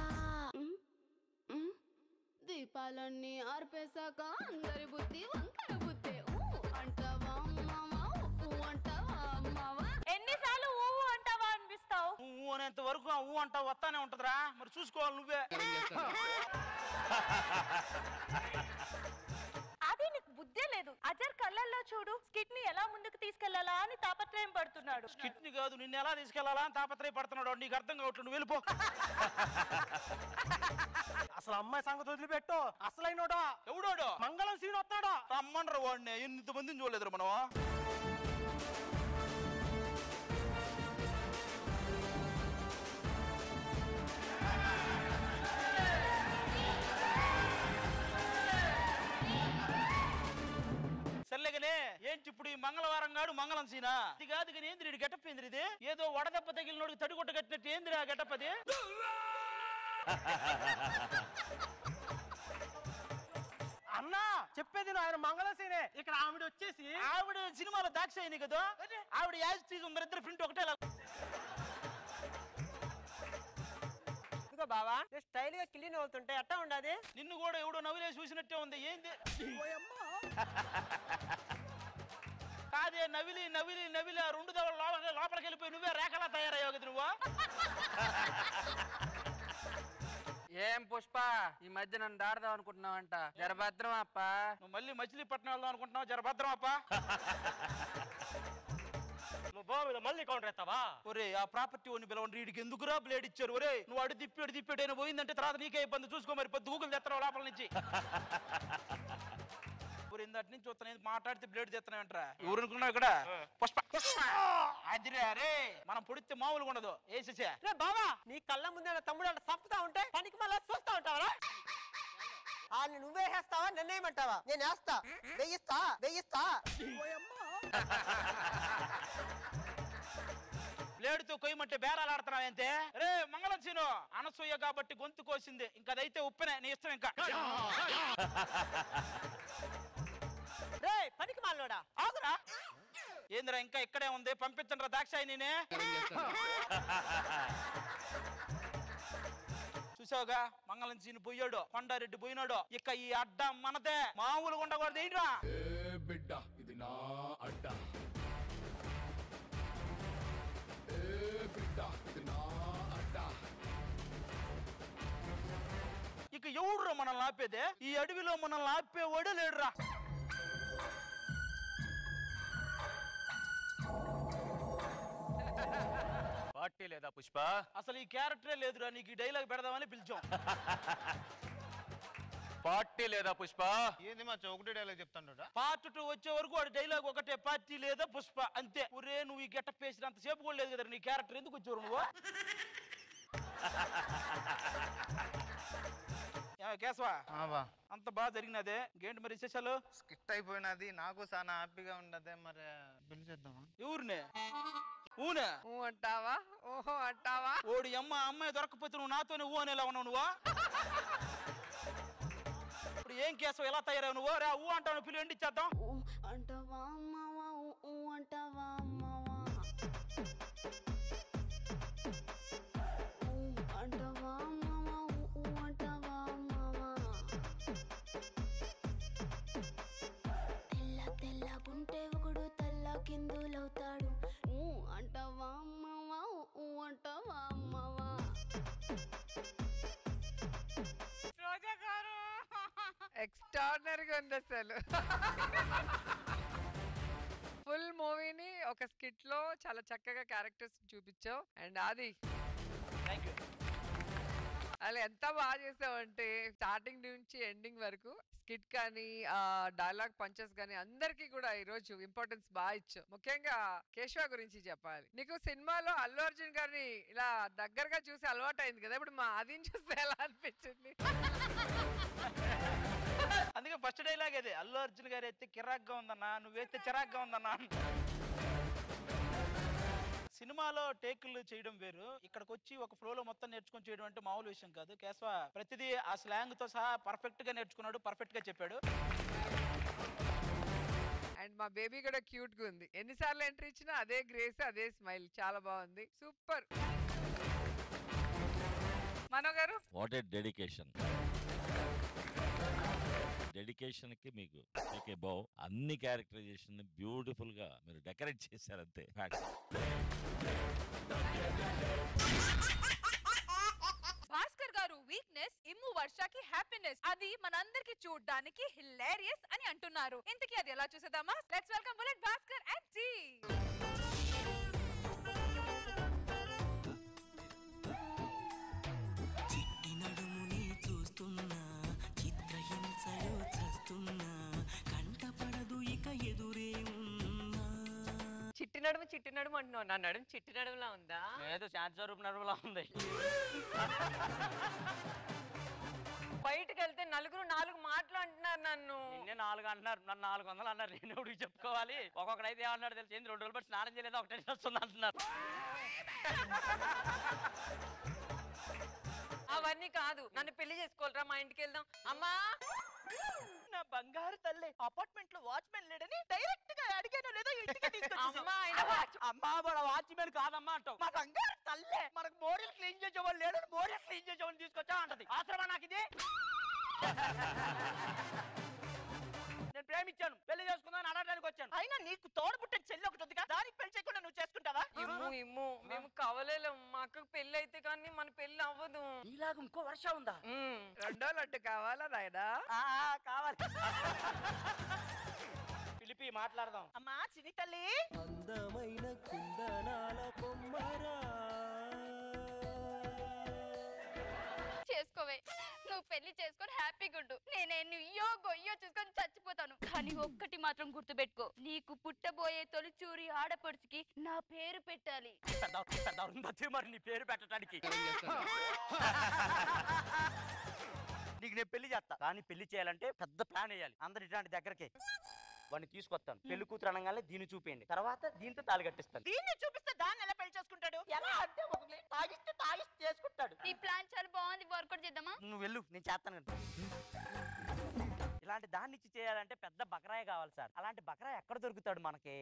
Speaker 14: దీపాలన్నీ ఆర్పేశాక అందరి బుద్ధి వంకర బుద్ధి. ఊ అంటావా అమ్మావా, ఊ అంటావా అమ్మావా.
Speaker 18: ఎన్నిసార్లు ఊ అంటావా అనిపిస్తావు?
Speaker 17: ఊ అనేంత వరకు ఊ అంటావు వస్తానే ఉంటదిరా. మరి చూసుకోవాలి నువ్వే.
Speaker 18: అది నీకు బుద్ధి లేదు. అజర్ కళ్ళల్లో చూడు, స్కిట్ ని ఎలా ముందుకు తీసుకెళ్లాలా అని తాపత్రయం పడుతున్నాడు.
Speaker 17: స్కిట్ ని కాదు నిన్ను ఎలా తీసుకెళ్లాలా అని తాపత్రయ పడుతున్నాడు. నీకు అర్థం కావట్లేదు, నువ్వు వెళ్ళిపో.
Speaker 20: అసలు అమ్మాయి సంగతి వదిలిపెట్టు. అసలైనోడా
Speaker 17: ఎవడోడు?
Speaker 20: మంగళం సీన్ వస్తాడా?
Speaker 17: రమ్మనరు వాడిని. ఇంతమందిని చూడలేదు మనం. సర్లేగనే ఏంటి ఇప్పుడు ఈ మంగళవారం గాడు మంగళం సీనా? ఇది కాదు కానీ ఏంది నీ గెటప్? ఏంది ఇది? ఏదో వడదెబ్బ తగిలినోడికి తడి కొట్ట కట్టినట్టు ఏంది ఆ గెటప్ అది?
Speaker 20: అన్నా చెప్పేది ఆయన మంగళం సీనే. ఇక్కడ ఆవిడ వచ్చేసి
Speaker 17: ఆవిడ సినిమాలో దాక్షాయిని కదా, ఆవిడ యాజ్ తీసి ఉందరు ఇద్దరు ప్రింట్ ఒకటే.
Speaker 20: బావా స్టైల్ గా కిల్లి నవ్వుతుంటే ఎట్టా ఉండదు?
Speaker 17: నిన్ను కూడా ఎవడో నవ్వులే చూసినట్టే ఉంది. ఏంది కాదే నవిలి నవిలి నవిలి ఆ రెండు దవల లోపల లోపలికి వెళ్ళిపోయి నువ్వే రేఖలా తయారయ్యావు కదా నువ్వు.
Speaker 2: ఏం పుష్ప ఈ మధ్య నన్ను దాడదాం అనుకుంటున్నావంట? జరభద్రం అప్ప.
Speaker 17: నువ్వు మళ్ళీ మచిలీపట్నం వెళ్దాం అనుకుంటున్నావు? జరభద్రం అప్ప.
Speaker 20: మళ్ళీ కౌంటర్ ఎత్తావా?
Speaker 17: ఒరే ఆ ప్రాపర్టీ ఓని పిలవండి. వీడికి ఎందుకురా బ్లేడ్ ఇచ్చారు? ఒరే నువ్వు అడు తిప్పాడు తిప్పాడు అయినా పోయిందంటే తర్వాత నీకే ఇబ్బంది. చూసుకో మరి పొద్దు గూగులు తెస్తున్నావు లోపల నుంచి. ఊరు ఇందటి నుంచి చూస్తాను మాట్లాడితే బ్లేడ్ తెస్తున్నాయంటరా. ఊరు అనుకున్నావు ఇక్కడ పుష్ప అదిరే. అరే మనం పొడితే మామూలుగా ఉండదు. వేసేసే
Speaker 20: బావా నీ కళ్ళ ముందే తమ్ముడు అంటే చంపుతా ఉంటే పనికి మళ్ళీ చూస్తా ఉంటావా? వాళ్ళు నువ్వే వేస్తావా నన్నేమంటావా? నేను వేస్తా, వెయ్యిస్తా వెయ్యిస్తా.
Speaker 17: బ్లేడుతో కొయ్యమంటే బేరాలు ఆడుతున్నావు అంతే. రే మంగళం సీను అనసూయ కాబట్టి గొంతు కోసింది. ఇంకా అదైతే ఉప్పెనే నీ ఇష్టం. ఇంకా
Speaker 20: రే పనికి మాలోడా
Speaker 17: ఆగురా. ఏందిరా ఇంకా ఇక్కడే ఉంది? పంపించండి రా దాక్షాయి. నేనే చూసావుగా మంగళం సీను పోయాడు, కొండారెడ్డి పోయినాడు. ఇక ఈ అడ్డ మనదే, మామూలుగా ఉండకూడదు. ఏంట్రా
Speaker 19: బిడ్డ ఇది నా అడ్డ, బిడ్డ ఇది నా అడ్డ.
Speaker 17: ఇక ఎవడురా మనల్ని ఆపేదే? ఈ అడవిలో మనల్ని ఆపేవాడే లేడురా.
Speaker 12: పార్టీ లేదా పుష్ప?
Speaker 17: అసలు ఈ క్యారెక్టరే లేదురా. నీకు ఈ డైలాగ్ పెడదామని పిలిచాం.
Speaker 12: పార్టీ లేదా పుష్ప?
Speaker 13: ఏంది మా ఒకటి డైలాగ్ చెప్తాను.
Speaker 17: పార్ట్ టూ వచ్చే వరకు వాడి డైలాగ్ ఒకటే, పార్టీ లేదా పుష్ప అంతే. ఒరే నువ్వు ఈ గెటప్ వేసినంత సేపు కూడా లేదు కదా నీ క్యారెక్టర్. ఎందుకు వచ్చావు నువ్వు? కేశవా అంత బాగా జరిగినదే ఏంటి మరి విశేషాలు?
Speaker 13: స్కిట్ అయిపోయినది, నాకు చాలా హ్యాపీగా ఉండదే. మరి పిలిచేద్దామా?
Speaker 17: ఎవరినే ఊనే
Speaker 7: ఊ అంటావా? ఓహో అంటావా?
Speaker 17: ఓడి అమ్మ అమ్మాయి దొరకపోతే నువ్వు నాతోనే ఊ అనేలా ఉన్నావు నువ్వు. ఇప్పుడు ఏం కేసు ఎలా తయారావు నువ్వు? రా ఊ అంటావు, పిల్లి ఎండి ఇచ్చేద్దాం.
Speaker 14: అంటావా అమ్మావా? ఊ అంటావా అమ్మావా? ఊ అంటావా అమ్మావా? ఊ అంటావా అమ్మావా? తెల్ల తెల్లగుంటే ఒకడు తెల్ల కిందులవుతాడు. ఊ అంటావా అమ్మావా? ఊ అంటావా అమ్మావా?
Speaker 7: రోజా గారు ఎక్స్ట్రాడినరీగా ఉంది అసలు. ఫుల్ మూవీని ఒక స్కిట్ లో చాలా చక్కగా క్యారెక్టర్స్ చూపించావు. అండ్ అది
Speaker 17: థ్యాంక్ యూ.
Speaker 7: అలా ఎంత బాగా చేసావంటే స్టార్టింగ్ నుంచి ఎండింగ్ వరకు స్కిట్ కానీ ఆ డైలాగ్ పంచెస్ కానీ అందరికీ కూడా ఈ రోజు ఇంపార్టెన్స్ బాగా ఇచ్చావు. ముఖ్యంగా కేశవ గురించి చెప్పాలి. నీకు సినిమాలో అల్లు అర్జున్ గారిని ఇలా దగ్గరగా చూసి అలవాటు అయింది కదా, ఇప్పుడు మా ఆదిని చూస్తే ఎలా అనిపించింది?
Speaker 17: అందుకే ఫస్ట్ డైలాగ్ అదే, అల్లు అర్జున్ గారు అయితే కిరాక్గా ఉందన్నా, నువ్వేస్తే చిరాక్గా ఉందన్నా. సినిమాలో టేకులు చేయడం వేరు, ఇక్కడికి వచ్చి ఒక ఫ్లోలో మొత్తం నేర్చుకొని చేయడం అంటే మామూలు విషయం కాదు. కేశవ ప్రతిదీ ఆ స్లాంగ్ తో సహా పర్ఫెక్ట్ గా నేర్చుకున్నాడు, పర్ఫెక్ట్ గా చెప్పాడు.
Speaker 7: అండ్ మా బేబీ కూడా క్యూట్ గా ఉంది. ఎన్నిసార్లు ఎంట్రీ ఇచ్చినా అదే గ్రేస్, అదే స్మైల్, చాలా బాగుంది. సూపర్. మనో గారు
Speaker 10: వాట్ ఏ డెడికేషన్. డెడికేషన్ కి మీకు బౌ అన్ని క్యారెక్టరైజేషన్ బ్యూటిఫుల్ గా మీరు డెకరేట్ చేశారంతే.
Speaker 1: భాస్కర్ గారు వీక్నెస్, ఇమ్ము వర్షకి హ్యాపీనెస్. అది మనందరికి చూడ్డానికి హిలేరియస్ అని అంటున్నారు. ఇంతకీ అది ఎలా చూసేద్దామా? Let's welcome Bullet Bhaskar and team.
Speaker 21: చిట్టి నడుముని చూస్తున్నా, చిత్రహింసలో చస్తున్నా, కంటపడదు ఇక ఎదురే ఉన్నా.
Speaker 7: చిట్టి నడుము చిట్టి నడుము అంటున్నావు, నా నడుము చిట్టి నడుములా ఉందా?
Speaker 5: ఏదో శాంతి స్వరూప్ నడుములా ఉంది.
Speaker 7: బయటకు వెళ్తే నలుగురు నాలుగు మాటలు అంటున్నారు నన్ను.
Speaker 5: నిన్నే నాలుగు అంటున్నారు, నన్ను నాలుగు వందలు అన్నారు. నేను ఎవరికి చెప్పుకోవాలి? ఒక్కొక్కడైతే ఏమన్నాడు తెలిసి, రెండు రోజులు బట్టి స్నానం చేయలేదు, ఒకటే వస్తుంది అంటున్నారు.
Speaker 7: అవన్నీ కాదు, నన్ను పెళ్లి చేసుకోవాలరా, మా ఇంటికి వెళ్దాం. అమ్మా,
Speaker 20: నా బంగారు తల్లి అపార్ట్మెంట్ లో వాచ్మెన్ లేడని డైరెక్ట్ గా అడిగాను లేదో ఇంటికి
Speaker 7: అమ్మా, ఆయన watch-
Speaker 20: అమ్మా మన వాచ్మెన్ కాదమ్మా అంటావు. మా బంగారు తల్లే మనకు మోడల్ క్లీన్ చేసేవాళ్ళు లేడని మోడల్ క్లీన్ చేసేవాళ్ళు తీసుకొచ్చా అంటది. అవసరమా నాకు ఇది? నేను ప్రేమించాను, పెళ్లి చేసుకుందాని అడగడానికి వచ్చాను. అయినా నీకు తోడబుట్టిన చెల్లి ఒకటి ఉందిగా, దానికి పెళ్లి చేయకుండా నువ్వు చేసుకుంటావా?
Speaker 7: ఇమ్ము ఇమ్ము మేము కావలేం, మా అక్కకు పెళ్లి అయితే కానీ మన పెళ్లి అవ్వదు.
Speaker 20: ఇలాగ ఇంకో వర్ష ఉందా?
Speaker 7: రెండో లడ్డు కావాలా నాయనా?
Speaker 20: కావాలి.
Speaker 5: పిలిపి మాట్లాడదాం.
Speaker 20: అమ్మా చిన్ని తల్లి,
Speaker 21: అందమైన కుందనాల బొమ్మరా,
Speaker 4: చేసుకోవే, నువ్వు పెళ్లి చేసుకొని హ్యాపీగా ఉండు. నేనే నుయ్యో గొయ్యో చూసుకొని చచ్చిపోతాను. కానీ ఒక్కటి మాత్రం గుర్తుపెట్టుకో, నీకు పుట్టబోయే తొలిచూరి ఆడపడుచుకి నా పేరు పెట్టాలి.
Speaker 5: మరి నీ పేరు పెట్టడానికి నీకు నేను పెళ్లి చేస్తా, కానీ పెళ్లి చేయాలంటే పెద్ద ప్లాన్ వేయాలి. అందరు ఇట్లాంటి దగ్గరకే వాడిని తీసుకొస్తాను. పెళ్లి కూతురు అనగానే దీన్ని చూపేయండి, తర్వాత దీంతో తాళి కట్టిస్తాను.
Speaker 20: దీన్ని చూపిస్తే దాన్ని ఎలా పెళ్లి చేసుకుంటాడు? ఎలా అంటే ఒక తాగిస్తే తాగిస్తే చేసుకుంటాడు.
Speaker 4: ఈ ప్లాన్ చాలా బాగుంది, వర్కౌట్ చేద్దామా?
Speaker 5: నువ్వు వెళ్ళు, నేను చేస్తాను కదా. ఇలాంటి దాన్ని ఇచ్చి చేయాలంటే పెద్ద బకరాయి కావాలి సార్. అలాంటి బకరాయి ఎక్కడ దొరుకుతాడు మనకి?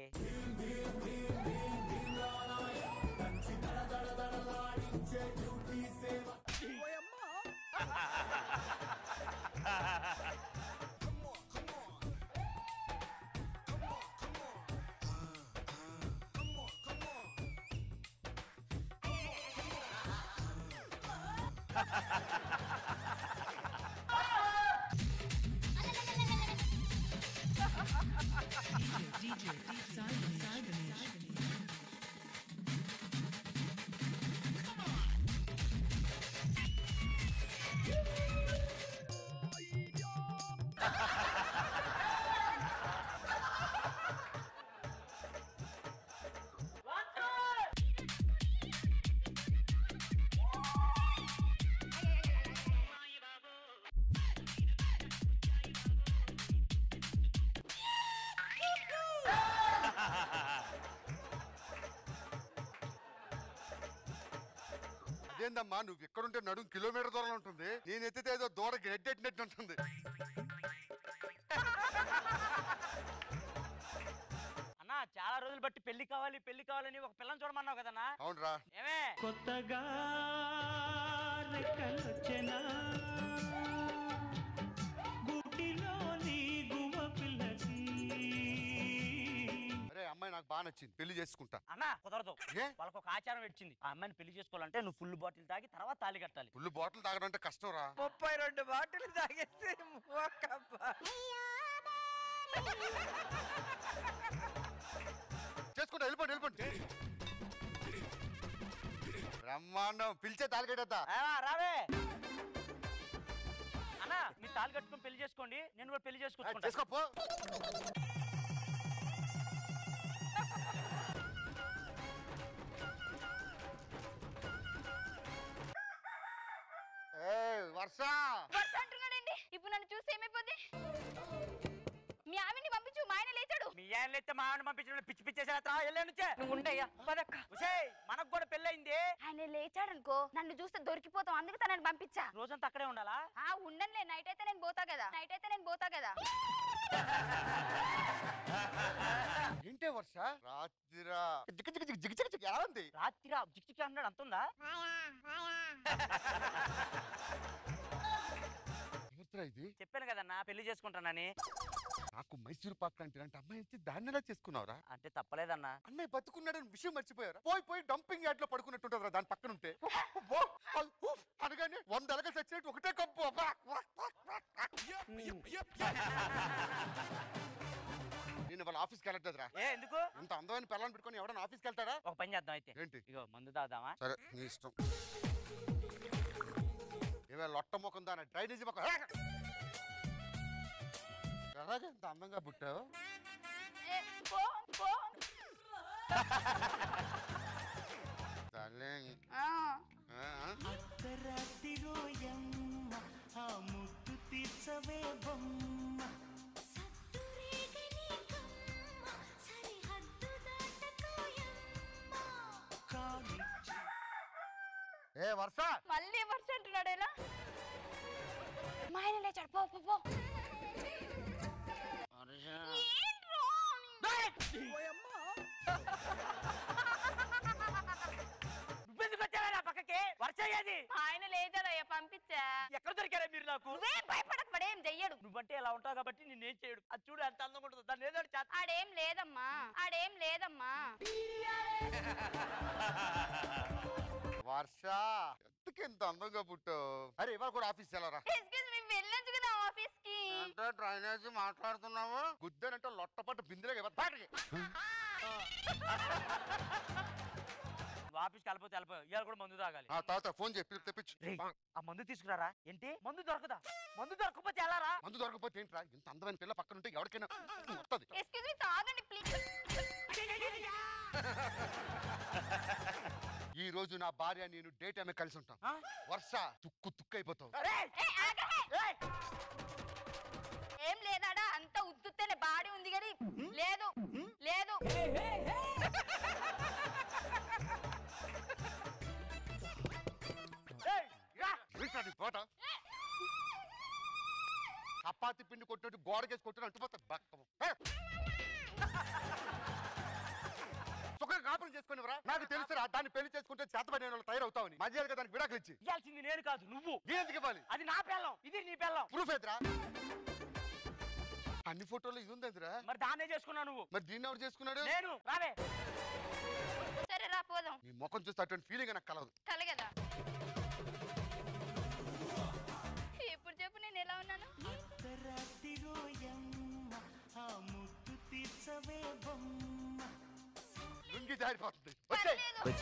Speaker 15: అదేందమ్మా నువ్వు ఎక్కడుంటే నడుం కిలోమీటర్ దూరంలో ఉంటుంది, నేను ఎత్తితే ఏదో దూర గెడ్డెట్టినట్టు ఉంటుంది.
Speaker 5: అన్నా చాలా రోజులు బట్టి పెళ్లి కావాలి పెళ్లి కావాలని ఒక పిల్లని చూడమన్నావు కదన్నా?
Speaker 15: అవునరా.
Speaker 5: ఏమే
Speaker 21: కొత్తగా రెక్కలొచ్చెనా, గుటిలోని గువ్వ పిల్లకి.
Speaker 15: అరే అమ్మాయి నాకు బాగా నచ్చింది, పెళ్లి చేసుకుంటా.
Speaker 5: అన్నా కుదరదు, వాళ్ళకి ఒక ఆచారం వచ్చింది. ఆ అమ్మాయిని పెళ్లి చేసుకోవాలంటే నువ్వు ఫుల్ బాటిల్ తాగి తర్వాత తాళి కట్టాలి.
Speaker 15: ఫుల్ బాటిల్ తాగడం అంటే కష్టం రా.
Speaker 7: ముప్పై రెండు బాటిల్ తాగేసి
Speaker 15: చేసుకుంటా, వెళ్ళిపోండి వెళ్ళిపోండి. బ్రహ్మాండం, పిలిచే తాలిగట్టా.
Speaker 5: రావే అన్నా, మీరు తాళి కట్టుకుని పెళ్లి చేసుకోండి, నేను కూడా పెళ్లి చేసుకుంటా.
Speaker 15: చేసుకోపో. వర్ష
Speaker 4: వర్ష అంటున్నాడండి. ఇప్పుడు నన్ను చూసి ఏమైపోద్ది? మీ ఆవిడ్ని పంపించు, మా ఆయన లేచాడు.
Speaker 5: మీ ఆయన లేతే మా ఆవిడ పంపించడం పిచ్చి పిచ్చేసా వెళ్ళే నుంచే.
Speaker 7: నువ్వు ఉండయ్యా పదక్క.
Speaker 5: మనకు కూడా పెళ్ళయింది.
Speaker 4: ఆయన లేచాడు అనుకో, నన్ను చూస్తే దొరికిపోతాం, అందుకు తనని పంపించా.
Speaker 5: రోజంతా అక్కడే ఉండాలా?
Speaker 4: ఆ ఉండనులే, నైట్ అయితే నేను పోతా కదా, నైట్ అయితే నేను పోతా కదా.
Speaker 15: ఏంటే వర్ష రాత్రిరా జిక్ జిక్ జిక్ జిక్ జిక్ జిక్ ఎలా ఉంది?
Speaker 5: రాత్రిరా జిక్ జిక్ అన్నాడు, అంతుందా?
Speaker 15: ఇది
Speaker 5: చెప్పాను కదన్నా పెళ్లి చేసుకుంటానని.
Speaker 15: నాకు మైసూరు పాక్ అంటే అమ్మాయి ఇచ్చి దాన్ని ఎలా చేసుకున్నావురా?
Speaker 5: అంటే తప్పలేదన్నా.
Speaker 15: అన్నయ్య బతుకున్నాడని విషయం మర్చిపోయారా? పోయి పోయి డంపింగ్ యార్డ్ లో పడుకున్నట్టుంటదిరా దాని పక్కన ఉంటే. అనగానే వంద ఎలకలు చచ్చినట్టు ఒకటే కప్పు. నేను వాళ్ళ ఆఫీస్కి వెళ్ళట్లేదురా.
Speaker 5: ఏ ఎందుకు?
Speaker 15: ఇంత అందమైన పిల్లల్ని పెట్టుకొని ఎవడన్నా ఆఫీస్కి వెళ్తాడా?
Speaker 5: ఒక పని చేద్దాం అయితే.
Speaker 15: ఏంటి?
Speaker 5: ఇగో మందు తాగుదామా?
Speaker 15: సరే నీ ఇష్టం. ఇవే లొట్ట ముఖం దాని డ్రైనేజీ ముఖం. ఎలాగే ఇంత అందంగా పుట్టావు?
Speaker 21: అర్ధరాత్రి రోయమ్మ ఆ ముద్దు తీర్చవే బొమ్మ
Speaker 15: ఏ వర్ష
Speaker 4: మళ్ళీ వర్ష అంటున్నాడు ఎలా? మా ఆయన లేచాడు, పో పో పో.
Speaker 5: నువ్వెందుకు వచ్చావా పక్కకి? వర్ష ఏది?
Speaker 4: ఆయన లేచాడయ్యా, పంపించా.
Speaker 5: ఎక్కడ దొరికారా మీరు నాకు?
Speaker 4: నువ్వేం భయపడకు, వాడేం చెయ్యడు.
Speaker 5: నువ్వంటే ఎలా ఉంటావు కాబట్టి నేనేం చేయడు. అది చూడు ఎంత అందంగా ఉంటుంది. దాన్ని ఏదో ఒకటి చేస్తా.
Speaker 4: ఆడేం లేదమ్మా, ఆడేం లేదమ్మా.
Speaker 15: వర్ష ఎందుకు ఇంత అందంగా పుట్టావు? అరే ఇవాళ కూడా ఆఫీస్ వెళ్ళరా?
Speaker 4: ఎక్స్క్యూజ్ మీ, వెళ్ళొచ్చు కదా ఆఫీస్ కి.
Speaker 15: అంటే డ్రైనేజ్ మాట్లాడుతున్నావు? గుద్దేనంటే లొట్టపట్టు బిందులే బాటకి.
Speaker 5: ఆఫీస్కి వెళ్ళిపోతే వెళ్ళిపోయావు. ఇవాళ కూడా మందు తాగాలి.
Speaker 15: తాత ఫోన్ చెప్పి తెప్పించు.
Speaker 5: ఆ మందు తీసుకురారా. ఏంటి మందు దొరకదా? మందు దొరకకపోతే ఎలారా?
Speaker 15: మందు దొరకకపోతే ఏంట్రా? ఇంత అందమైన పిల్ల పక్కన ఉంటే ఎవరికైనా వస్తుంది.
Speaker 4: ఎక్స్క్యూజ్ మీ, తాగండి ప్లీజ్.
Speaker 15: ఈ రోజు నా భార్య నేను డే టైమే కలిసి ఉంటాం. వర్ష తుక్కు తుక్కు అయిపోతావు.
Speaker 4: ఏం లేదాడా, అంత ఉత్తుత్తేనే బాడీ ఉంది కానీ లేదు లేదు.
Speaker 15: చపాతి పిండి కొట్టినట్టు గోడకేసి కొట్టిన అంటుపోతాడు బక్కము. సుఖంగా కాపురం చేసుకునివరా? నాకు తెలుసురా దాన్ని పెళ్లి చేసుకుంటే చేతపడి వాళ్ళు తయారవుతావని. మధ్యాహ్నం దానికి విడాకులు ఇచ్చి.
Speaker 5: ఇవ్వాల్సింది నేను కాదు నువ్వు.
Speaker 15: ఎందుకు ఇవ్వాలి?
Speaker 5: అది నా పెళ్ళం, ఇది నీ పెళ్ళం.
Speaker 15: ప్రూఫ్ ఎదురా? అన్ని ఫోటోలు ఇది ఉంది ఎదురా?
Speaker 5: మరి దాన్నే చేసుకున్నావు నువ్వు.
Speaker 15: మరి దీన్ని ఎవరు చేసుకున్నాడు?
Speaker 5: నేను. రావే.
Speaker 4: సరే రా పోదాం.
Speaker 15: నీ ముఖం చూస్తే అటువంటి ఫీలింగ్ నాకు కలదు.
Speaker 4: కలగదా? ఇప్పుడు చెప్పు నేను ఎలా ఉన్నాను?
Speaker 21: అర్ధరాత్రి రోయమ్మ ఆ ముద్దు తీర్చవే బొమ్మ
Speaker 15: లుంగి జారిపోతుంది. వచ్చే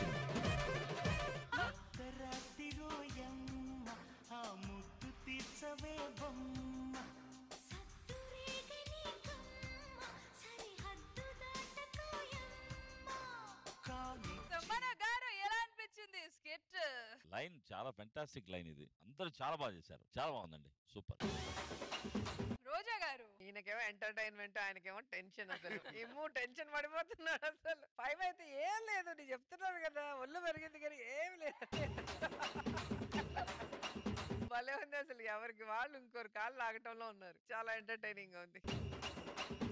Speaker 21: అర్ధరాత్రి రోయమ్మ ఆ ముద్దు తీర్చవే బొమ్మ
Speaker 1: సుమన గారు ఎలా అనిపించింది స్కిట్?
Speaker 10: లైన్ చాలా ఫెంటాస్టిక్ లైన్ ఇది. అందరూ చాలా బాగా చేశారు. చాలా బాగుందండి. సూపర్.
Speaker 1: రోజా గారు
Speaker 7: ఈయనకేమో ఎంటర్టైన్మెంట్, ఆయనకేమో టెన్షన్. అసలు ఏమో టెన్షన్ పడిపోతున్నాడు. అసలు ఫైవ్ అయితే ఏం లేదు, నీ చెప్తున్నాను కదా, ఒళ్ళు పెరిగింది కానీ ఏం లేదు. భలే ఉంది అసలు. ఎవరికి వాళ్ళు ఇంకోరు కాళ్ళు లాగటంలో ఉన్నారు. చాలా ఎంటర్టైనింగ్ గా ఉంది.